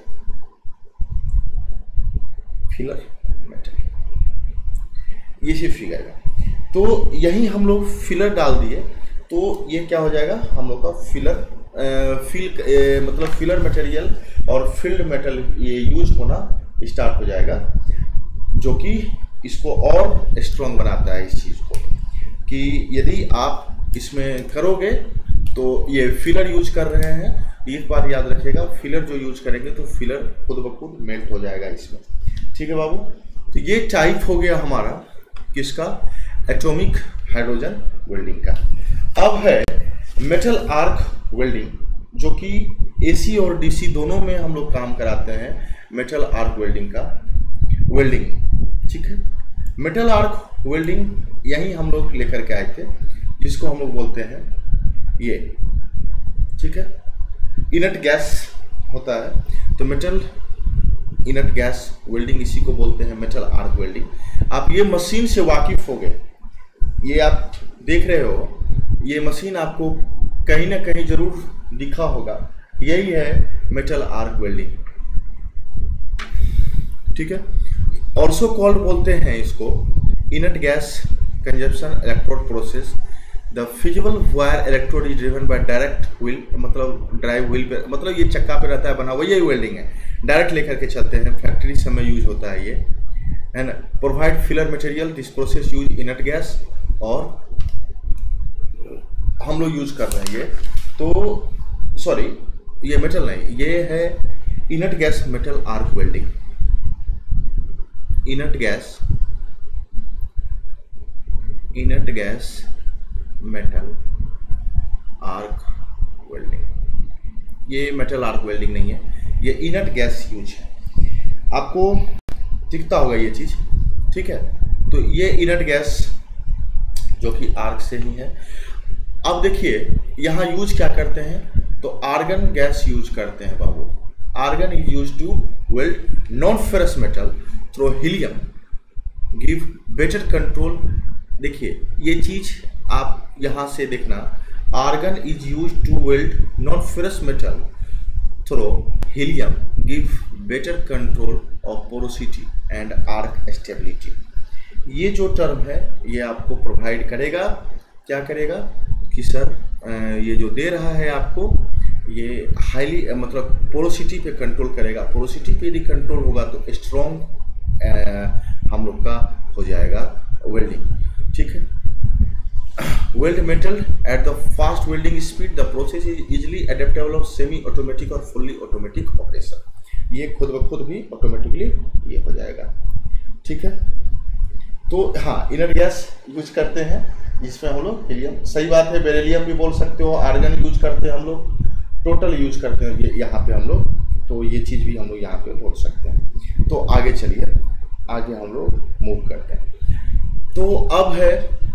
फिलर मेटल ये शिफ्ट हो जाएगा। तो यहीं हम लोग फिलर डाल दिए तो ये क्या हो जाएगा, हम लोग का फिलर फिल ए, मतलब फिलर मटेरियल और फिल्ड मेटल ये यूज होना स्टार्ट हो जाएगा, जो कि इसको और स्ट्रॉन्ग बनाता है इस चीज़ को, कि यदि आप इसमें करोगे तो ये फिलर यूज कर रहे हैं, एक बार याद रखिएगा, फिलर जो यूज करेंगे तो फिलर खुद ब खुद मेल्ट हो जाएगा इसमें, ठीक है बाबू। तो ये टाइप हो गया हमारा किसका, एटॉमिक हाइड्रोजन वेल्डिंग का। अब है मेटल आर्क वेल्डिंग, जो कि एसी और डीसी दोनों में हम लोग काम कराते हैं, मेटल आर्क वेल्डिंग का वेल्डिंग, ठीक है। मेटल आर्क वेल्डिंग यही हम लोग लेकर के आए थे, जिसको हम लोग बोलते हैं ये, ठीक है, इनट गैस होता है, तो मेटल इनट गैस वेल्डिंग इसी को बोलते हैं मेटल आर्क वेल्डिंग। आप ये मशीन से वाकिफ हो गए, ये आप देख रहे हो, ये मशीन आपको कहीं ना कहीं जरूर दिखा होगा, यही है मेटल आर्क वेल्डिंग, ठीक है। ऑल्सो कॉल्ड बोलते हैं इसको inert gas consumption electrode process. The fusible wire electrode is driven by direct wheel, मतलब ड्राइव व्हील पे, मतलब ये चक्का पे रहता है बना हुआ, यही वेल्डिंग है, डायरेक्ट लेकर के चलते हैं, फैक्ट्री सब में यूज होता है ये, है ना। Provide filler material, this process use inert gas, और हम लोग यूज कर रहे हैं ये, तो सॉरी ये मेटल नहीं, ये है inert gas metal arc welding, inert gas inert gas metal arc welding. ये मेटल आर्क वेल्डिंग नहीं है, ये इनट गैस यूज है, आपको दिखता होगा ये चीज, ठीक है। तो ये इनट गैस जो कि आर्क से ही है। अब देखिए यहाँ यूज क्या करते हैं, तो आर्गन गैस यूज करते हैं बाबू, argon is use to weld non ferrous metal through helium, give better control. देखिए ये चीज आप यहाँ से देखना, argon is use to weld non ferrous metal through helium, give better control of porosity and arc stability. ये जो term है ये आपको प्रोवाइड करेगा, क्या करेगा कि सर ये जो दे रहा है आपको, ये हाईली मतलब पोरोसिटी पे कंट्रोल करेगा, पोरोसिटी पे यदि कंट्रोल होगा तो स्ट्रॉन्ग हम लोग का हो जाएगा वेल्डिंग, ठीक है। Weld metal at the fast welding speed, the process is easily adaptable of semi automatic और फुल्ली ऑटोमेटिक ऑपरेशन। ये खुद ब खुद भी ऑटोमेटिकली ये हो जाएगा, ठीक है। तो हाँ इनर गैस यूज करते हैं जिसमें हम लोग हीलियम, सही बात है, बेरिलियम भी बोल सकते हो, आर्गन यूज करते हैं हम लोग, टोटल यूज करते हैं ये यहाँ पे हम लोग, तो ये चीज़ भी हम लोग यहाँ पे बोल सकते हैं। तो आगे चलिए, आगे हम लोग मूव करते हैं। तो अब है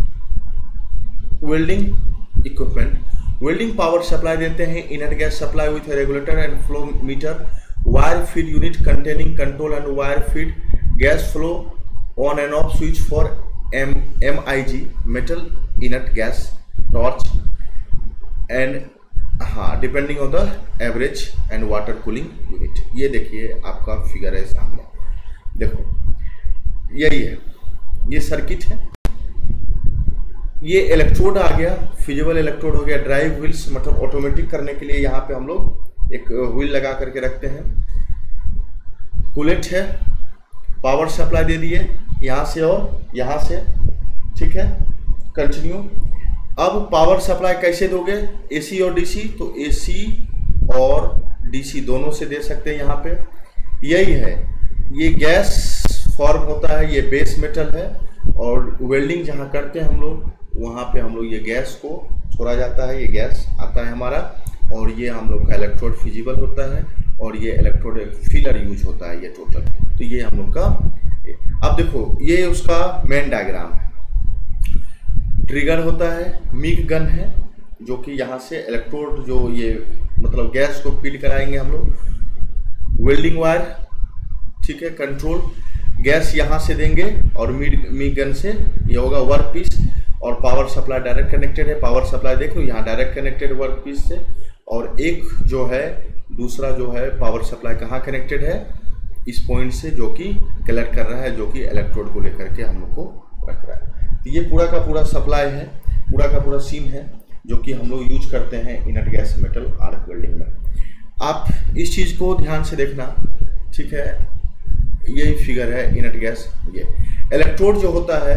welding equipment. Welding power supply देते हैं inert gas supply with regulator and flow meter, wire feed unit containing control and wire feed, gas flow on and off switch for M M I G metal inert gas torch and हाँ depending on the average and water cooling unit. ये देखिए आपका figure है सामने, देखो यही है, ये सर्किट है, ये इलेक्ट्रोड आ गया, फिजिबल इलेक्ट्रोड हो गया। ड्राइव व्हील्स मतलब ऑटोमेटिक करने के लिए यहाँ पे हम लोग एक व्हील लगा करके रखते हैं। कूलेट है, पावर सप्लाई दे दिए यहाँ से और यहाँ से, ठीक है, कंटिन्यू। अब पावर सप्लाई कैसे दोगे, एसी और डीसी, तो एसी और डीसी दोनों से दे सकते हैं यहाँ पे। यही है, ये गैस फॉर्म होता है, ये बेस मेटल है, और वेल्डिंग जहाँ करते हैं हम लोग वहाँ पे हम लोग ये गैस को छोड़ा जाता है, ये गैस आता है हमारा, और ये हम लोग का इलेक्ट्रोड फिजिबल होता है, और ये इलेक्ट्रोड फिलर यूज होता है ये टोटल। तो ये हम लोग का, अब देखो ये उसका मेन डायग्राम है। ट्रिगर होता है, मिग गन है, जो कि यहाँ से इलेक्ट्रोड जो ये मतलब गैस को फीड कराएंगे हम लोग। वेल्डिंग वायर, ठीक है, कंट्रोल, गैस यहाँ से देंगे, और मिड मिग गन से ये होगा वर्क पीस, और पावर सप्लाई डायरेक्ट कनेक्टेड है। पावर सप्लाई देखो यहाँ डायरेक्ट कनेक्टेड वर्क पीस से, और एक जो है दूसरा जो है पावर सप्लाई कहाँ कनेक्टेड है, इस पॉइंट से, जो कि कलेक्ट कर रहा है, जो कि इलेक्ट्रोड को लेकर के हम लोग को रख रहा है। तो ये पूरा का पूरा सप्लाई है, पूरा का पूरा सीन है, जो कि हम लोग यूज करते हैं inert gas metal arc welding में। आप इस चीज़ को ध्यान से देखना, ठीक है, यही फिगर है इनर्ट गैस। ये इलेक्ट्रोड जो होता है,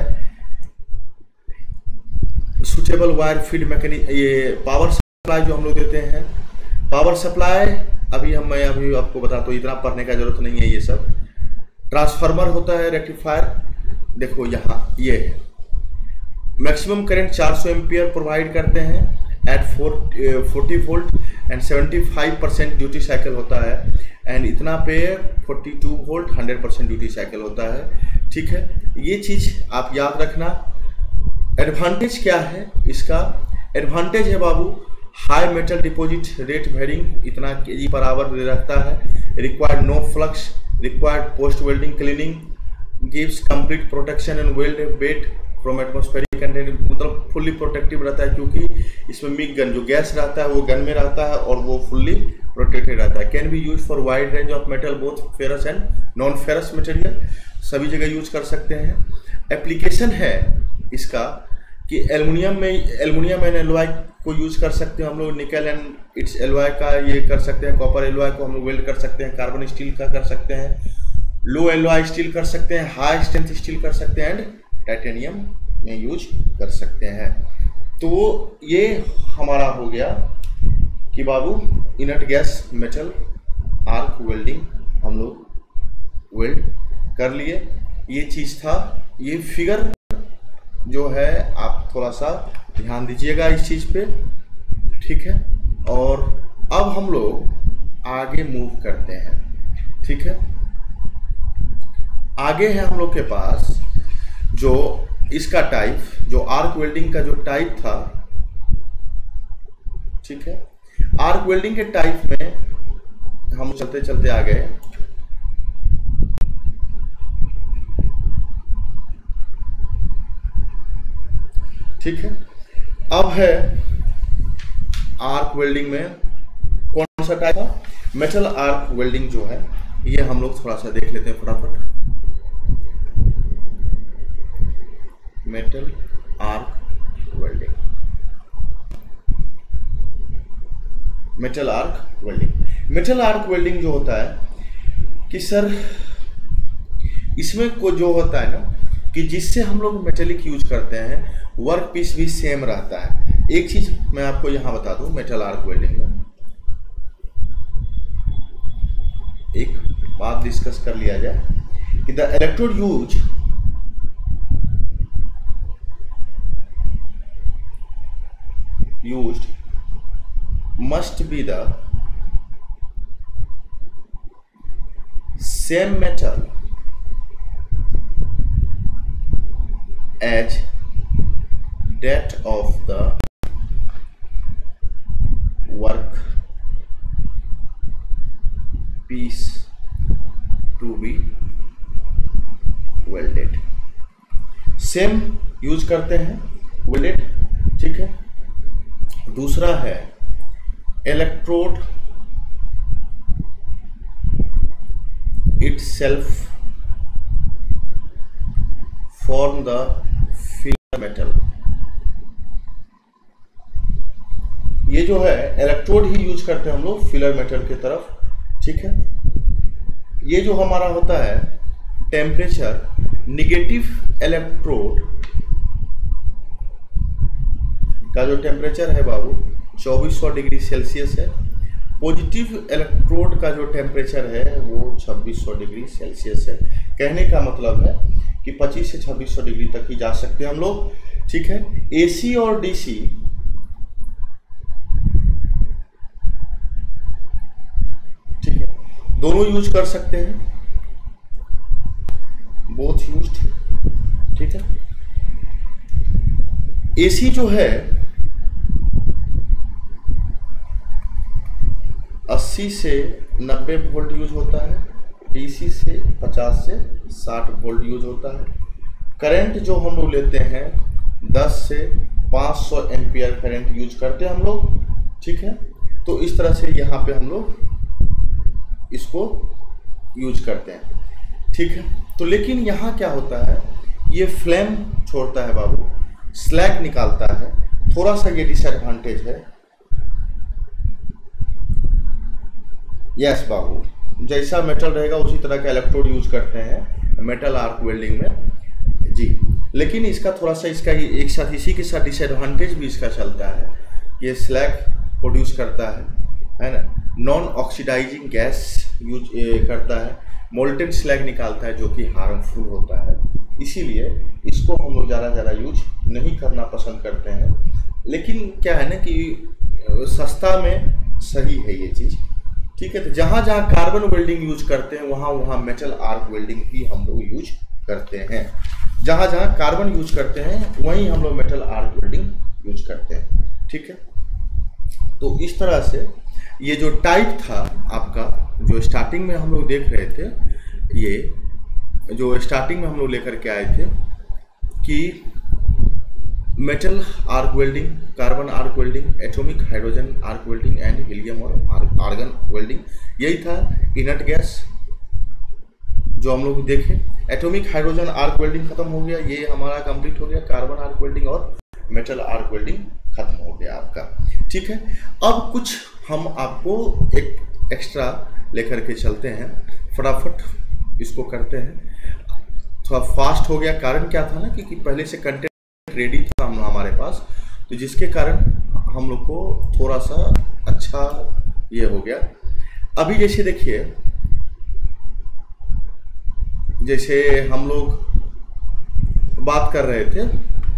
सुटेबल वायर फीड मैकेनिज्म, ये पावर सप्लाई जो हम लोग देते हैं, पावर सप्लाई अभी हम मैं अभी आपको बताता हूँ, इतना पढ़ने का जरूरत नहीं है ये सब। ट्रांसफार्मर होता है, रेक्टिफायर, देखो यहाँ ये है, मैक्सिमम करंट चार सौ एम्पियर प्रोवाइड करते हैं at forty volt and seventy five percent duty cycle होता है, एंड इतना पे forty two volt hundred percent duty cycle होता है, ठीक है। ये चीज़ आप याद रखना। एडवांटेज क्या है इसका, एडवांटेज है बाबू, high metal deposit rate varying, इतना केजी पर आवर रहता है, required no flux, required post welding cleaning, gives complete protection and weld wet from atmospheric content, मतलब फुल्ली प्रोटेक्टिव रहता है, क्योंकि इसमें मिग गन जो गैस रहता है वो गन में रहता है, और वो फुल्ली प्रोटेक्टेड रहता है। Can be use for wide range of metal, both ferrous and non ferrous material, सभी जगह यूज कर सकते हैं। एप्लीकेशन है इसका कि एल्युमिनियम में, एल्युमिनियम एंड एलॉय को यूज कर सकते हैं हम लोग, निकल एंड इट्स एलॉय का ये कर सकते हैं, कॉपर एलॉय को हम लोग वेल्ड कर सकते हैं, कार्बन स्टील का कर सकते हैं, लो एलॉय स्टील कर सकते हैं, हाई स्ट्रेंथ स्टील कर सकते हैं, एंड टाइटेनियम में यूज कर सकते हैं। तो ये हमारा हो गया कि बाबू inert gas metal arc welding हम लोग वेल्ड कर लिए। ये चीज़ था, ये फिगर जो है आप थोड़ा सा ध्यान दीजिएगा इस चीज़ पे, ठीक है। और अब हम लोग आगे मूव करते हैं, ठीक है। आगे है हम लोग के पास जो इसका टाइप, जो आर्क वेल्डिंग का जो टाइप था, ठीक है। आर्क वेल्डिंग के टाइप में हम चलते चलते आ गए, ठीक है। अब है आर्क वेल्डिंग में कौन सा टाइप था, मेटल आर्क वेल्डिंग जो है, ये हम लोग थोड़ा सा देख लेते हैं फटाफट। Metal arc welding, metal arc welding metal arc welding जो होता है कि सर इसमें को जो होता है ना कि जिससे हम लोग मेटेलिक यूज करते हैं, वर्क पीस भी सेम रहता है। एक चीज मैं आपको यहां बता दूं, मेटल आर्क वेल्डिंग में एक बात डिस्कस कर लिया जाए कि the electrode use used must be the same metal as that of the work piece to be welded। Same use करते हैं welded, ठीक है। दूसरा है electrode itself form the filler metal. ये जो है इलेक्ट्रोड ही यूज करते हैं हम लोग फिलर मेटल की तरफ, ठीक है। ये जो हमारा होता है टेम्परेचर, निगेटिव इलेक्ट्रोड का जो टेम्परेचर है बाबू चौबीस सौ डिग्री सेल्सियस है। पॉजिटिव इलेक्ट्रोड का जो टेम्परेचर है वो छब्बीस सौ डिग्री सेल्सियस है। कहने का मतलब है कि पच्चीस से छब्बीस सौ डिग्री तक ही जा सकते हैं हम लोग, ठीक है। एसी और डीसी ठीक है, दोनों यूज कर सकते हैं, बोथ यूज्ड, ठीक है। एसी जो है अस्सी से नब्बे वोल्ट यूज होता है, डीसी से पचास से साठ वोल्ट यूज होता है। करंट जो हम लोग लेते हैं दस से पाँच सौ एम्पियर करंट यूज करते हैं हम लोग, ठीक है। तो इस तरह से यहाँ पे हम लोग इसको यूज करते हैं, ठीक है। तो लेकिन यहाँ क्या होता है, ये फ्लेम छोड़ता है बाबू, स्लैग निकालता है, थोड़ा सा ये डिसएडवांटेज है। यस बाबू, जैसा मेटल रहेगा उसी तरह का इलेक्ट्रोड यूज करते हैं मेटल आर्क वेल्डिंग में जी। लेकिन इसका थोड़ा सा इसका एक साथ इसी के साथ डिसएडवांटेज भी इसका चलता है, ये स्लैग प्रोड्यूस करता है है ना, नॉन ऑक्सीडाइजिंग गैस यूज करता है, मोल्टेन स्लैग निकालता है जो कि हार्मफुल होता है। इसीलिए इसको हम लोग ज़्यादा ज़्यादा यूज नहीं करना पसंद करते हैं। लेकिन क्या है ना कि सस्ता में सही है ये चीज़, ठीक है। तो जहाँ जहाँ कार्बन वेल्डिंग यूज करते हैं वहाँ वहाँ मेटल आर्क वेल्डिंग भी हम लोग यूज करते हैं। जहाँ जहाँ कार्बन यूज करते हैं वहीं हम लोग मेटल आर्क वेल्डिंग यूज करते हैं, ठीक है। तो इस तरह से ये जो टाइप था आपका, जो स्टार्टिंग में हम लोग देख रहे थे, ये जो स्टार्टिंग में हम लोग लेकर के आए थे कि metal arc welding, carbon arc welding, atomic hydrogen arc welding and helium और आर्गन वेल्डिंग, यही था इनर्ट गैस जो हम लोग देखे। एटॉमिक हाइड्रोजन आर्क वेल्डिंग खत्म हो गया, ये हमारा कंप्लीट हो गया। कार्बन आर्क वेल्डिंग और मेटल आर्क वेल्डिंग खत्म हो गया आपका, ठीक है। अब कुछ हम आपको एक एक्स्ट्रा लेकर के चलते हैं, फटाफट इसको करते हैं। थोड़ा फास्ट हो गया, कारण क्या था ना कि, कि पहले से कंटेंट रेडी था हम हमारे पास, तो जिसके कारण हम लोग को थोड़ा सा अच्छा ये हो गया। अभी जैसे देखिए, जैसे हम लोग बात कर रहे थे,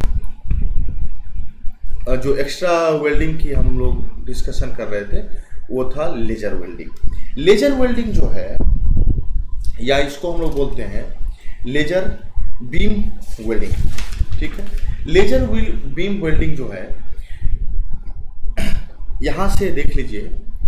जो एक्स्ट्रा वेल्डिंग की हम लोग डिस्कशन कर रहे थे वो था लेजर वेल्डिंग। लेजर वेल्डिंग जो है, या इसको हम लोग बोलते हैं लेजर बीम वेल्डिंग, ठीक है। लेजर बीम वेल्डिंग जो है, यहां से देख लीजिए,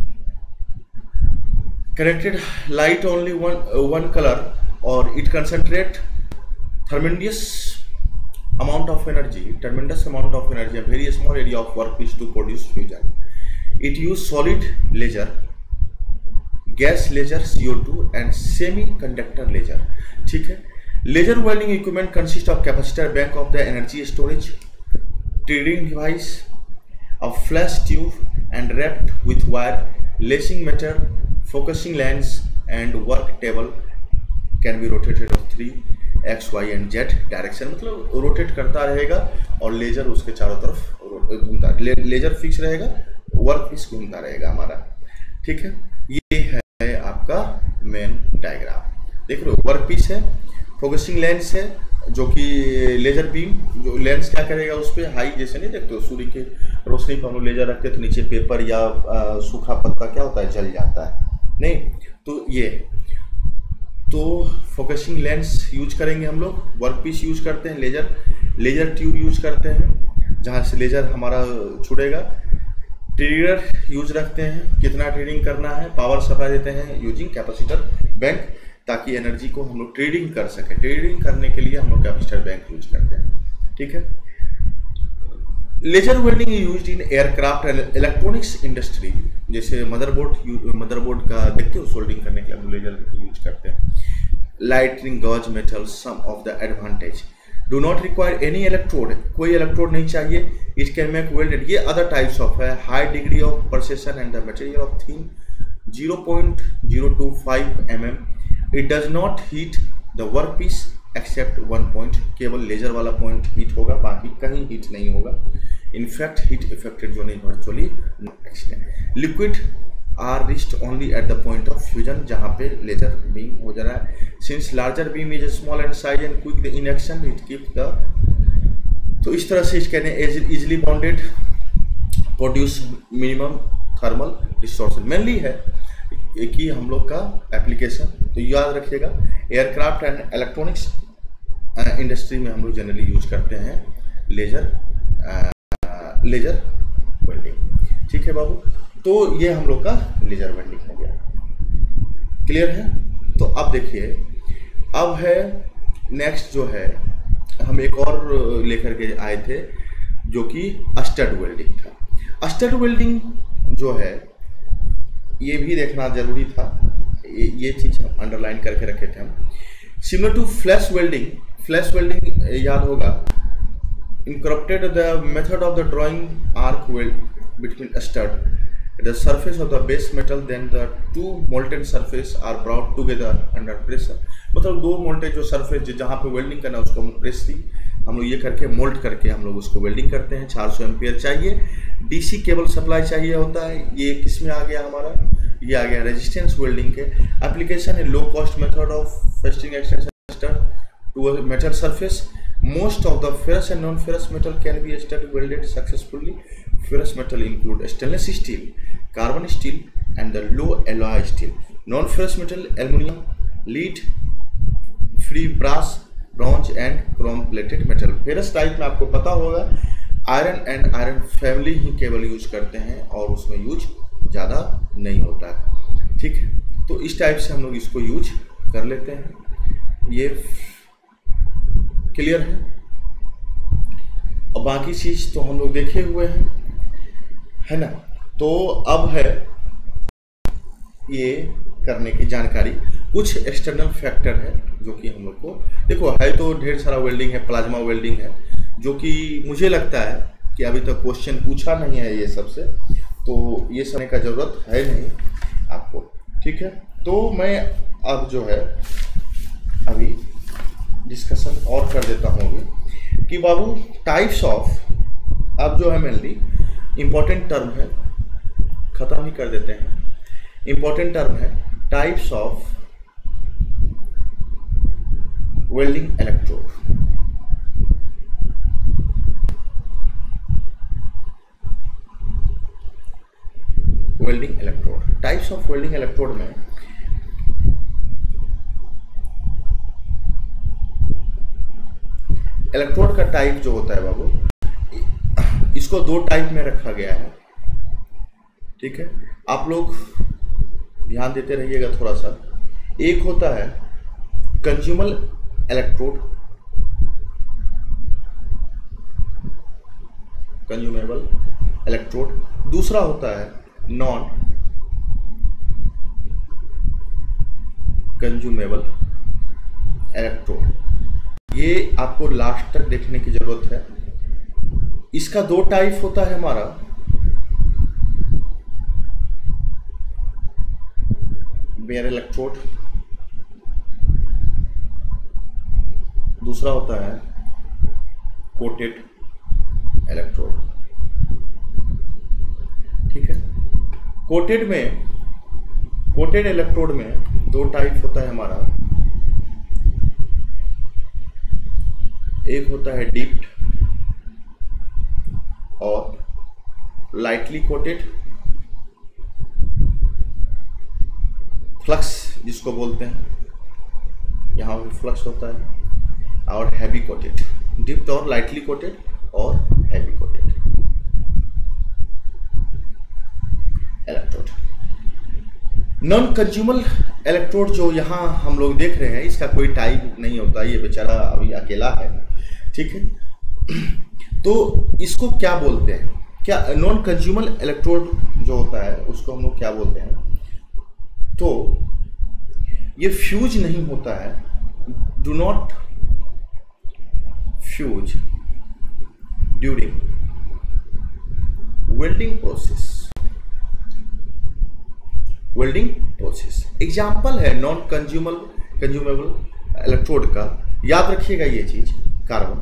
connected light only one one colour और it concentrate tremendous amount of energy, tremendous amount of energy, a very small area of workpiece to produce fusion. It use solid laser, gas laser, C O two and semiconductor laser, ठीक है। Laser welding equipment consists of capacitor bank of the energy storage, treating device, a flash tube and wrapped with wire, lacing metal, focusing lens and work table can be rotated of three X Y and Z direction, मतलब rotate करता रहेगा और laser उसके चारों तरफ घूमता, ले, laser fix रहेगा, वर्क पीस घूमता रहेगा हमारा, ठीक है। ये है आपका मेन डायग्राम, देख लो, वर्क पीस है, फोकसिंग लेंस है, जो कि लेजर बीम, जो लेंस क्या करेगा उस पर हाई, जैसे नहीं देखते हो सूर्य के रोशनी पर हम लोग लेजर रखते हैं तो नीचे पेपर या आ, सूखा पत्ता क्या होता है, जल जाता है, नहीं, तो ये तो फोकसिंग लेंस यूज करेंगे हम लोग, वर्क पीस यूज करते हैं, लेजर लेजर ट्यूब यूज करते हैं जहाँ से लेजर हमारा छुड़ेगा, ट्रिगर यूज रखते हैं, कितना ट्रेडिंग करना है, पावर सप्लाई देते हैं यूजिंग कैपेसिटर बैंक, ताकि एनर्जी को हम लोग ट्रेडिंग कर सकें। ट्रेडिंग करने के लिए हम लोग कैपेसिटर बैंक यूज करते हैं, ठीक है। Laser welding used in aircraft and electronics industry, जैसे मदरबोर्ड मदरबोर्ड का देखते हो सोल्डिंग करने के लिए हम लेजर यूज करते हैं। Lightning gauge metal, some of the advantage, do not require any electrode, कोई इलेक्ट्रोड नहीं चाहिए, इट कैन मेक वेल्डेड। ये अदर टाइप्स ऑफ है, high degree of procession and the material of thin zero point zero two five M M, it does not heat the work piece except one point, केवल laser वाला point heat होगा, बाकी कहीं heat नहीं होगा। In fact heat affected जो नहीं virtually accident. Liquid are reached only at the point of fusion, जहाँ पे लेजर बीम हो जा रहा है। Since larger beam is small and size and quick in action it keep the, तो इस तरह से इसके easily bonded, produce minimum thermal distortion. Mainly है एक ही हम लोग का एप्लीकेशन, तो याद रखिएगा एयरक्राफ्ट एंड इलेक्ट्रॉनिक्स इंडस्ट्री में हम लोग जनरली यूज करते हैं लेजर आ, लेजर वेल्डिंग। ठीक है बाबू, तो ये हम लोग का लेजर वेल्डिंग हो गया, क्लियर है। तो अब देखिए, अब है नेक्स्ट जो है, हम एक और लेकर के आए थे जो कि स्टड वेल्डिंग था। स्टड वेल्डिंग जो है ये भी देखना जरूरी था, ये, ये चीज हम अंडरलाइन करके रखे थे हम। Similar to flash welding, flash welding याद होगा, incorporated the method of the drawing arc weld between stud the surface of the base metal, then the two molten surface are brought together under pressure। मतलब दो molted जो surface जहाँ पे welding करना है उसको हम प्रेस दी, हम लोग ये करके मोल्ड करके हम लोग उसको वेल्डिंग करते हैं। चार सौ एम्पियर चाहिए, डीसी केबल सप्लाई चाहिए होता है। ये किस में आ गया हमारा, ये आ गया रेजिस्टेंस वेल्डिंग के। एप्लीकेशन है low cost method of fastening extension to a metal surface. Most of the ferrous and non-ferrous metal can be stud welded successfully. Ferrous metal include stainless steel, carbon steel, and the low alloy steel. Non-ferrous metal aluminum, lead, free brass, bronze, and chrome plated metal. Ferrous type में आपको पता होगा iron and iron family ही केवल use करते हैं और उसमें यूज ज़्यादा नहीं होता है। ठीक है, तो इस टाइप से हम लोग इसको यूज कर लेते हैं। ये क्लियर है। और बाकी चीज तो हम लोग देखे हुए हैं, है ना। तो अब है ये करने की जानकारी, कुछ एक्सटर्नल फैक्टर है जो कि हम लोग को देखो है, तो ढेर सारा वेल्डिंग है, प्लाज्मा वेल्डिंग है, जो कि मुझे लगता है कि अभी तक क्वेश्चन पूछा नहीं है ये सबसे, तो ये समझने का जरूरत है नहीं आपको। ठीक है, तो मैं अब जो है अभी डिस्कशन और कर देता हूँ कि बाबू टाइप्स ऑफ, अब जो है मेनली इंपॉर्टेंट टर्म है, ख़त्म ही कर देते हैं। इंपॉर्टेंट टर्म है types of welding electrode. Welding electrode, types of welding electrode में इलेक्ट्रोड का टाइप जो होता है बाबू, इसको दो टाइप में रखा गया है। ठीक है, आप लोग ध्यान देते रहिएगा थोड़ा सा। एक होता है कंज्यूमर इलेक्ट्रोड, कंज्यूमेबल इलेक्ट्रोड, दूसरा होता है नॉन कंज्यूमेबल इलेक्ट्रोड। ये आपको लास्ट तक देखने की जरूरत है। इसका दो टाइप होता है हमारा, बेयर इलेक्ट्रोड, दूसरा होता है कोटेड इलेक्ट्रोड। ठीक है, कोटेड में, कोटेड इलेक्ट्रोड में दो टाइप होता है हमारा, एक होता है डीप्ड और लाइटली कोटेड, फ्लक्स जिसको बोलते हैं, यहाँ पे फ्लक्स होता है, और हैवी कोटेड। डीप्ड और लाइटली कोटेड और heavy coated electrode. Non consumer electrode जो यहाँ हम लोग देख रहे हैं, इसका कोई टाइप नहीं होता, ये बेचारा अभी अकेला है। ठीक है, तो इसको क्या बोलते हैं, क्या नॉन कंज्यूमर इलेक्ट्रोड जो होता है उसको हम लोग क्या बोलते हैं, तो ये फ्यूज नहीं होता है, do not fuse during welding process. Welding process example है नॉन कंज्यूमल कंज्यूमेबल इलेक्ट्रोड का। याद रखिएगा ये चीज, कार्बन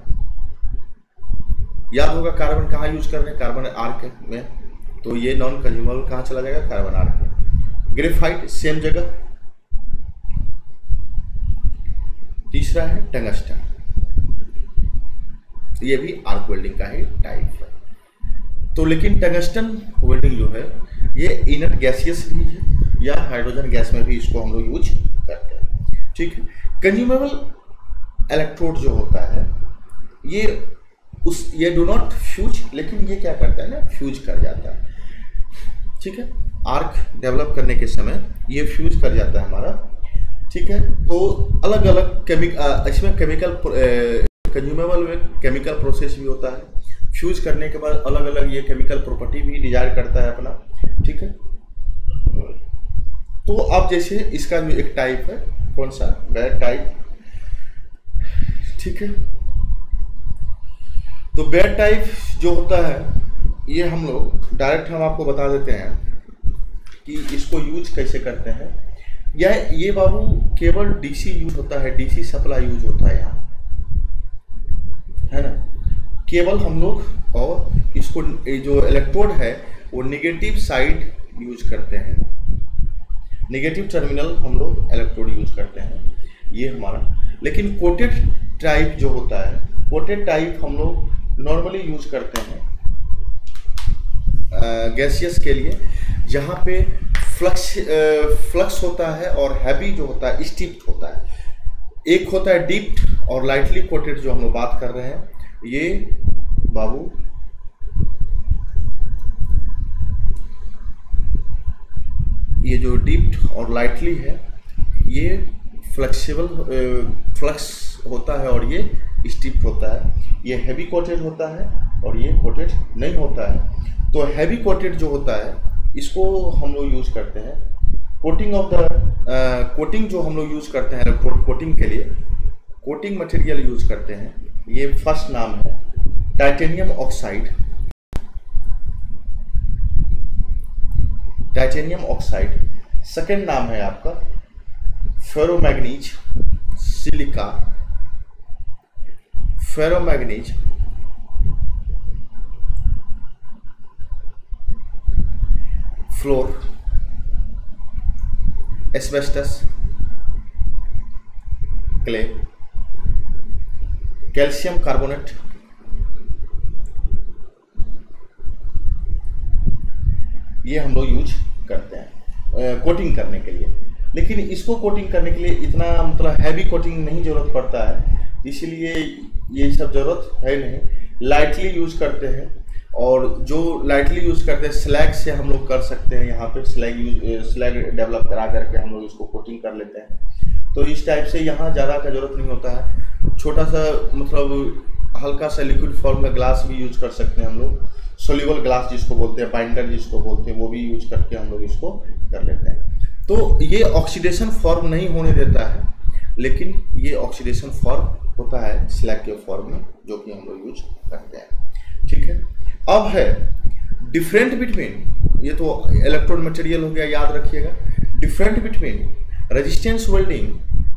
याद होगा। कार्बन कहाँ यूज कर रहे हैं? कार्बन आर्क में, तो ये नॉन कंज्यूमेबल कहाँ चला जाएगा? कार्बन आर्क में। ग्रेफाइट सेम जगह। तीसरा है टंगस्टन, ये भी आर्क वेल्डिंग का ही टाइप है। तो लेकिन टंगस्टन वेल्डिंग जो है ये इनर्ट गैसियस भी है, या हाइड्रोजन गैस में भी इसको हम लोग यूज करते हैं। ठीक है। कंज्यूमेबल इलेक्ट्रोड जो होता है ये उस ये डू नॉट फ्यूज, लेकिन ये क्या करता है ना, फ्यूज कर जाता है। ठीक है। आर्क डेवलप करने के समय ये फ्यूज कर जाता है हमारा। ठीक है। तो अलग अलग केमिकल, इसमें केमिकल कंज्यूमेबल में केमिकल प्रोसेस भी होता है। फ्यूज करने के बाद अलग अलग ये केमिकल प्रॉपर्टी भी डिजायर करता है अपना। ठीक है। तो अब जैसे इसका भी एक टाइप है, कौन सा? Bare type. ठीक है। तो बेयर टाइप जो होता है ये हम लोग डायरेक्ट हम आपको बता देते हैं कि इसको यूज कैसे करते हैं। यह ये बाबू केवल डीसी यूज होता है, डीसी सप्लाई यूज होता है यहाँ, है ना। केवल हम लोग और इसको जो इलेक्ट्रोड है वो नेगेटिव साइड यूज करते हैं, नेगेटिव टर्मिनल हम लोग इलेक्ट्रोड यूज करते हैं, ये हमारा। लेकिन कोटेड टाइप जो होता है, कोटेड टाइप हम लोग नॉर्मली यूज करते हैं गैसियस के लिए, जहाँ पे फ्लक्स फ्लक्स होता है और हैवी जो होता है स्टिप्ड होता है। एक होता है डीप्ड और लाइटली कोटेड जो हम लोग बात कर रहे हैं, ये बाबू ये जो डीप्ड और लाइटली है ये फ्लेक्सिबल फ्लक्स होता है और ये स्टिप्ड होता है। ये हैवी कोटेड होता है और ये कोटेड नहीं होता है। तो हैवी कोटेड जो होता है इसको हम लोग यूज करते हैं कोटिंग ऑफ द कोटिंग जो हम लोग यूज करते हैं इलेक्ट्रोड कोटिंग के लिए, कोटिंग मटेरियल यूज करते हैं। ये फर्स्ट नाम है titanium oxide, titanium oxide. Second नाम है आपका ferromanganese, silica, ferromanganese, flour, asbestos, clay, calcium carbonate, ये हम लोग यूज करते हैं कोटिंग करने के लिए। लेकिन इसको कोटिंग करने के लिए इतना मतलब हैवी कोटिंग नहीं जरूरत पड़ता है, इसीलिए ये सब जरूरत है नहीं। लाइटली यूज करते हैं, और जो लाइटली यूज करते हैं स्लैग से हम लोग कर सकते हैं। यहाँ पे स्लैग यूज स्लैग डेवलप करा करके हम लोग इसको कोटिंग कर लेते हैं। तो इस टाइप से यहाँ ज़्यादा का जरूरत नहीं होता है। छोटा सा मतलब हल्का सा लिक्विड फॉर्म में ग्लास भी यूज कर सकते हैं हम लोग, सोल्यूबल ग्लास जिसको बोलते हैं, बाइंडर जिसको बोलते हैं, वो भी यूज करके हम लोग इसको कर लेते हैं। तो ये ऑक्सीडेशन फॉर्म नहीं होने देता है, लेकिन ये ऑक्सीडेशन फॉर्म होता है स्लैग के फॉर्म में, जो कि हम लोग यूज करते हैं। ठीक है। अब है डिफरेंट बिटवीन, ये तो इलेक्ट्रोड मटेरियल हो गया, याद रखिएगा। Different between resistance welding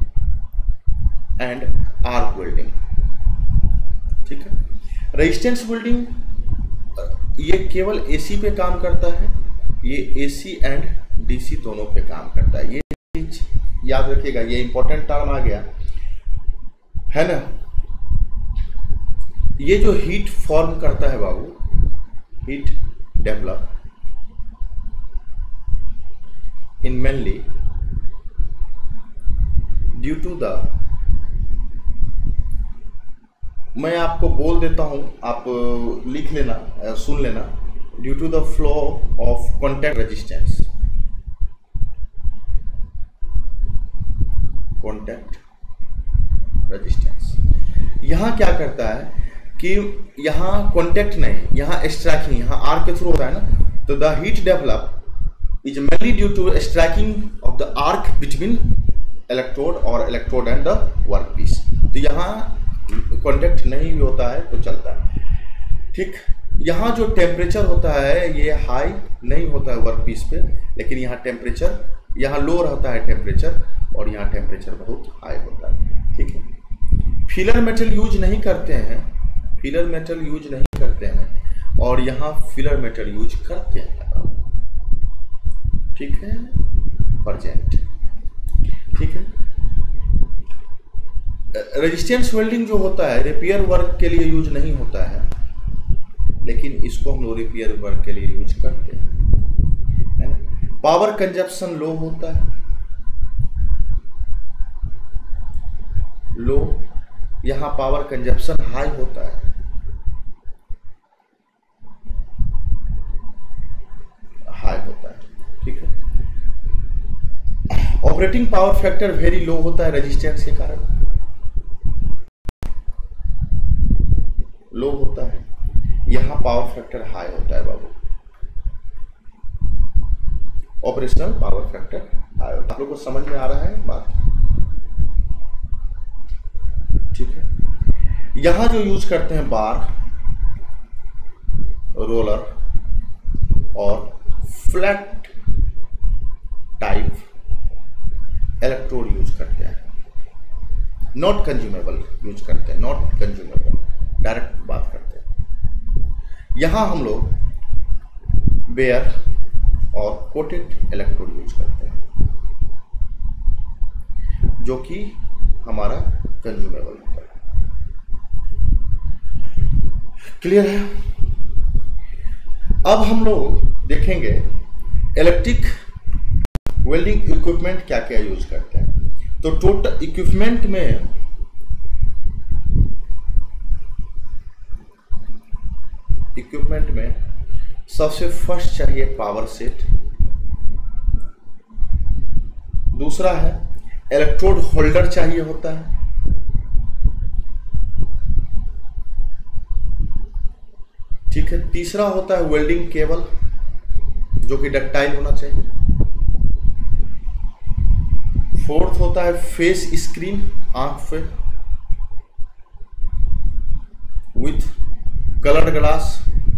and arc welding. ठीक है। रेजिस्टेंस वेल्डिंग ये केवल एसी पे काम करता है, ये एसी एंड डीसी दोनों पे काम करता है। ये चीज याद रखिएगा, ये इंपॉर्टेंट टर्म आ गया है ना। ये जो हीट फॉर्म करता है बाबू, heat develop in mainly due to the, मैं आपको बोल देता हूं, आप लिख लेना, सुन लेना। Due to the flow of contact resistance, contact resistance. यहां क्या करता है कि यहाँ कॉन्टैक्ट नहीं, यहाँ स्ट्राइकिंग, यहाँ आर्क के थ्रू होता है ना। तो the heat develop is mainly due to striking of the arc between electrode और electrode and the work piece. तो यहाँ कॉन्टेक्ट नहीं भी होता है तो चलता है। ठीक, यहाँ जो टेम्परेचर होता है ये हाई नहीं होता है वर्क पीस पे, लेकिन यहाँ टेम्परेचर, यहाँ लो रहता है टेम्परेचर और यहाँ टेम्परेचर बहुत हाई होता है। ठीक है, फिलर मेटल यूज नहीं करते हैं, फिलर मेटल यूज नहीं करते हैं और यहाँ फिलर मेटल यूज करते हैं। ठीक है, परजेंट। ठीक है, रेजिस्टेंस वेल्डिंग जो होता है रिपेयर वर्क के लिए यूज नहीं होता है, लेकिन इसको हम लोग रिपेयर वर्क के लिए यूज करते हैं। पावर कंजप्शन लो होता है, लो, यहाँ पावर कंजप्शन हाई होता है। हाई होता है। ठीक है, operating power factor very low होता है रेजिस्टेंस के कारण, लो होता है। यहाँ पावर फैक्टर हाई होता है बाबू, ऑपरेशनल पावर फैक्टर हाई होता है। आप लोग को समझ में आ रहा है बात? ठीक है, यहाँ जो यूज करते हैं बार, रोलर और फ्लैट टाइप इलेक्ट्रोड यूज करते हैं, नॉट कंज्यूमेबल यूज करते हैं, नॉट कंज्यूमेबल, डायरेक्ट बात करते हैं। यहाँ हम लोग बेयर और कोटेड इलेक्ट्रोड यूज करते हैं, जो कि हमारा कंज्यूमेबल होता है। क्लियर है? अब हम लोग देखेंगे इलेक्ट्रिक वेल्डिंग इक्विपमेंट क्या क्या यूज करते हैं। तो टोटल इक्विपमेंट में इक्विपमेंट में सबसे फर्स्ट चाहिए पावर सेट, दूसरा है इलेक्ट्रोड होल्डर चाहिए होता है, ठीक है, तीसरा होता है वेल्डिंग केबल जो कि डक्टाइल होना चाहिए, फोर्थ होता है फेस स्क्रीन आंख पे विथ कलर्ड ग्लास,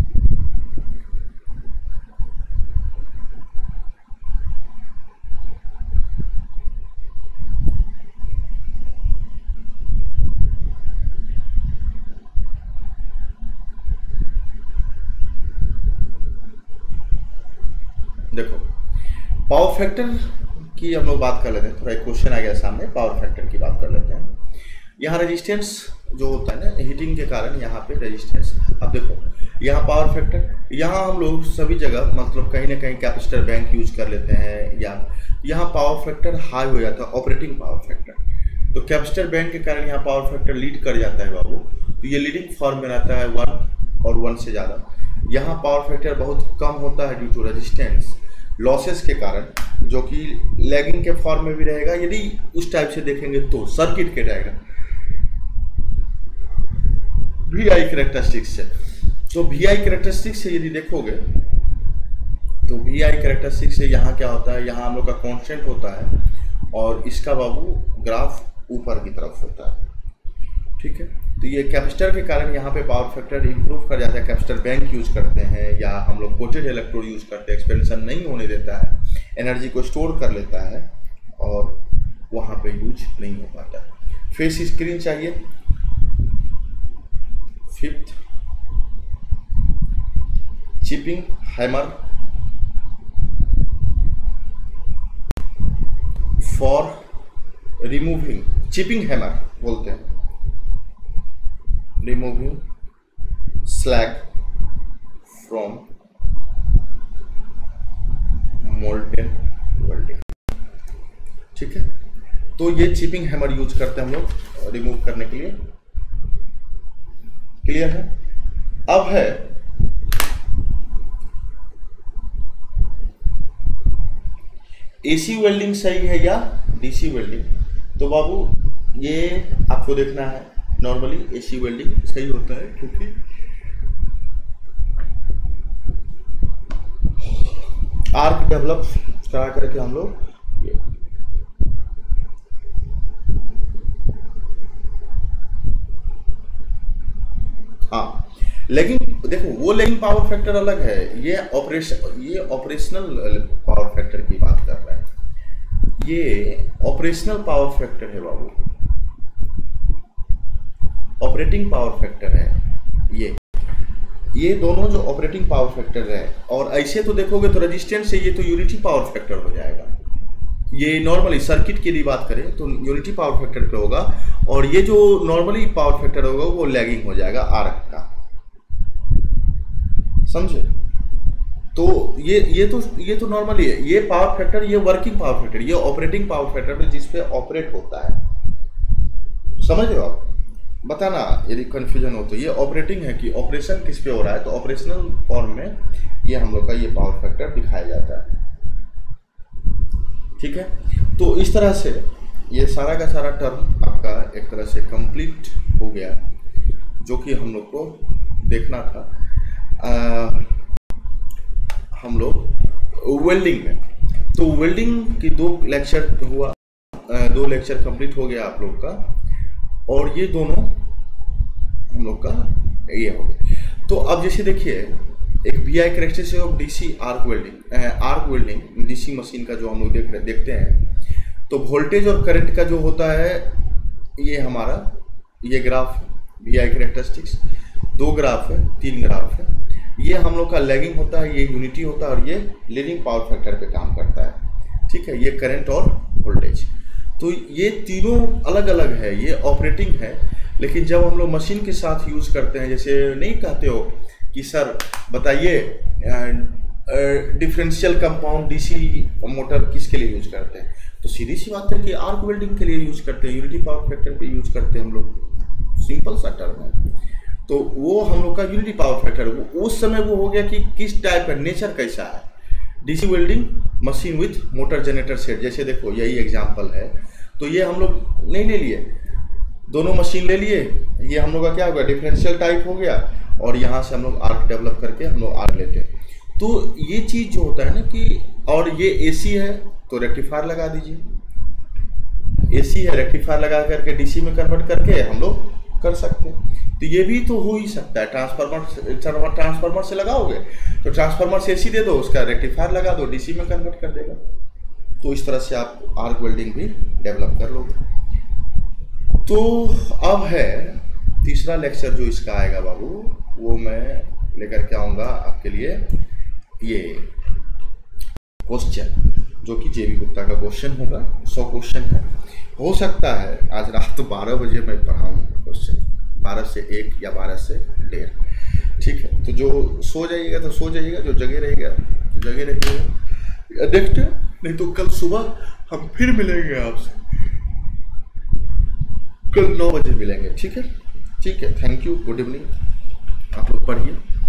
देखो पावर फैक्टर की हम लोग बात कर लेते हैं, थोड़ा एक क्वेश्चन आ गया सामने, पावर फैक्टर की बात कर लेते हैं। यहाँ रेजिस्टेंस जो होता है ना हीटिंग के कारण, यहाँ पे रेजिस्टेंस, अब देखो यहाँ पावर फैक्टर, यहाँ हम लोग सभी जगह मतलब कहीं ना कहीं कैपेसिटर बैंक यूज कर लेते हैं, या यहाँ पावर फैक्टर हाई हो जाता है, ऑपरेटिंग पावर फैक्टर, तो कैपेसिटर बैंक के कारण यहाँ पावर फैक्टर लीड कर जाता है बाबू, तो ये लीडिंग फॉर्म में रहता है वन और वन से ज़्यादा। यहाँ पावर फैक्टर बहुत कम होता है ड्यू टू रेजिस्टेंस लॉसेस के कारण, जो कि लैगिंग के फॉर्म में भी रहेगा। यदि उस टाइप से देखेंगे तो सर्किट के रहेगा वी आई कैरेक्टरिस्टिक्स से, तो वी आई कैरेक्टरिस्टिक्स से यदि देखोगे तो वी आई कैरेक्टरिस्टिक्स से यहाँ क्या होता है, यहाँ हम लोग का कांस्टेंट होता है और इसका बाबू ग्राफ ऊपर की तरफ होता है। ठीक है, तो ये कैपेसिटर के कारण यहाँ पे पावर फैक्टर इंप्रूव कर जाता है, कैपेसिटर बैंक यूज करते हैं या हम लोग कोटेड इलेक्ट्रोड यूज करते हैं, एक्सपेंशन नहीं होने देता है, एनर्जी को स्टोर कर लेता है और वहाँ पे यूज नहीं हो पाता है। फेस स्क्रीन चाहिए, fifth chipping hammer for removing, chipping hammer बोलते हैं, removing slag from molten welding. ठीक है, तो ये चिपिंग हैमर यूज करते हैं हम लोग रिमूव करने के लिए। क्लियर है? अब है एसी वेल्डिंग सही है या डीसी वेल्डिंग, तो बाबू ये आपको देखना है। नॉर्मली एसी वेल्डिंग सही होता है, क्योंकि आर्क डेवलप करा करके हम लोग हाँ, लेकिन देखो वो लैगिंग पावर फैक्टर अलग है, ये ऑपरेशन ये ऑपरेशनल पावर फैक्टर की बात कर रहा है, ये ऑपरेशनल पावर फैक्टर है बाबू, ऑपरेटिंग पावर फैक्टर है ये ये दोनों जो ऑपरेटिंग पावर फैक्टर है। और ऐसे तो देखोगे तो रेजिस्टेंस से ये तो यूनिटी पावर फैक्टर हो जाएगा, ये नॉर्मली सर्किट के लिए बात करें तो यूनिटी पावर फैक्टर पे होगा, और ये जो नॉर्मली पावर फैक्टर होगा वो लैगिंग हो जाएगा आर का, समझे। तो ये ये तो ये तो नॉर्मली है, ये पावर फैक्टर, ये वर्किंग पावर फैक्टर, ये ऑपरेटिंग पावर फैक्टर जिस पे ऑपरेट होता है, समझ रहे हो आप। बताना यदि कंफ्यूजन हो तो, ये ऑपरेटिंग है कि ऑपरेशन किस पे हो रहा है, तो ऑपरेशनल फॉर्म में ये हम लोग का ये पावर फैक्टर दिखाया जाता है, ठीक है। तो इस तरह से ये सारा का सारा टर्म आपका एक तरह से कंप्लीट हो गया, जो कि हम लोग को देखना था आ, हम लोग वेल्डिंग में। तो वेल्डिंग की दो लेक्चर हुआ, आ, दो लेक्चर कंप्लीट हो गया आप लोग का, और ये दोनों हम लोग का ये हो गया। तो अब जैसे देखिए एक V I characteristics of DC arc welding, arc welding DC machine का जो हम लोग देख रहे देखते हैं, तो वोल्टेज और करंट का जो होता है ये हमारा ये ग्राफ वी आई कैरेक्टरिस्टिक्स, दो ग्राफ है, तीन ग्राफ है, ये हम लोग का लैगिंग होता है, ये यूनिटी होता है, और ये लीडिंग पावर फैक्टर पे काम करता है, ठीक है। ये करंट और वोल्टेज, तो ये तीनों अलग अलग है, ये ऑपरेटिंग है। लेकिन जब हम लोग मशीन के साथ यूज़ करते हैं, जैसे नहीं कहते हो कि सर बताइए डिफरेंशियल कंपाउंड डीसी मोटर किसके लिए यूज करते हैं, तो सीधी सी बात है कि आर्क वेल्डिंग के लिए यूज करते हैं, यूनिटी पावर फैक्टर पे यूज करते हैं हम लोग, सिंपल सा टर्म है। तो वो हम लोग का यूनिटी पावर फैक्टर, उस समय वो हो गया कि किस टाइप का नेचर कैसा है, DC welding machine with motor generator set, जैसे देखो यही एग्जाम्पल है। तो ये हम लोग नहीं ले लिए, दोनों मशीन ले लिए, ये हम लोग का क्या हो गया डिफरेंशियल टाइप हो गया, और यहाँ से हम लोग आर्क डेवलप करके हम लोग आर्क लेते हैं। तो ये चीज़ जो होता है ना कि, और ये एसी है तो रेक्टिफायर लगा दीजिए, एसी है रेक्टिफायर लगा करके डीसी में कन्वर्ट करके हम लोग कर सकते हैं। तो ये भी तो हो ही सकता है, ट्रांसफार्मर ट्रांसफार्मर से लगाओगे तो ट्रांसफार्मर से एसी दे दो, उसका रेक्टिफायर लगा दो, डीसी में कन्वर्ट कर देगा। तो इस तरह से आप आर्क वेल्डिंग भी डेवलप कर लोगे। तो अब है तीसरा लेक्चर जो इसका आएगा बाबू, वो मैं लेकर के आऊँगा आपके लिए ये क्वेश्चन, जो कि जेबी गुप्ता का क्वेश्चन होगा, सौ क्वेश्चन है। हो सकता है आज रात तो बारह बजे मैं पढ़ाऊँ क्वेश्चन, बारह से एक या बारह से डेढ़, ठीक है। तो जो सो जाइएगा तो सो जाइएगा, जो जगे रहेगा तो जगे रहिएगा, देखते हैं, नहीं तो कल सुबह हम फिर मिलेंगे आपसे, कल नौ बजे मिलेंगे, ठीक है। ठीक है, थैंक यू, गुड इवनिंग, आप लोग पढ़िए।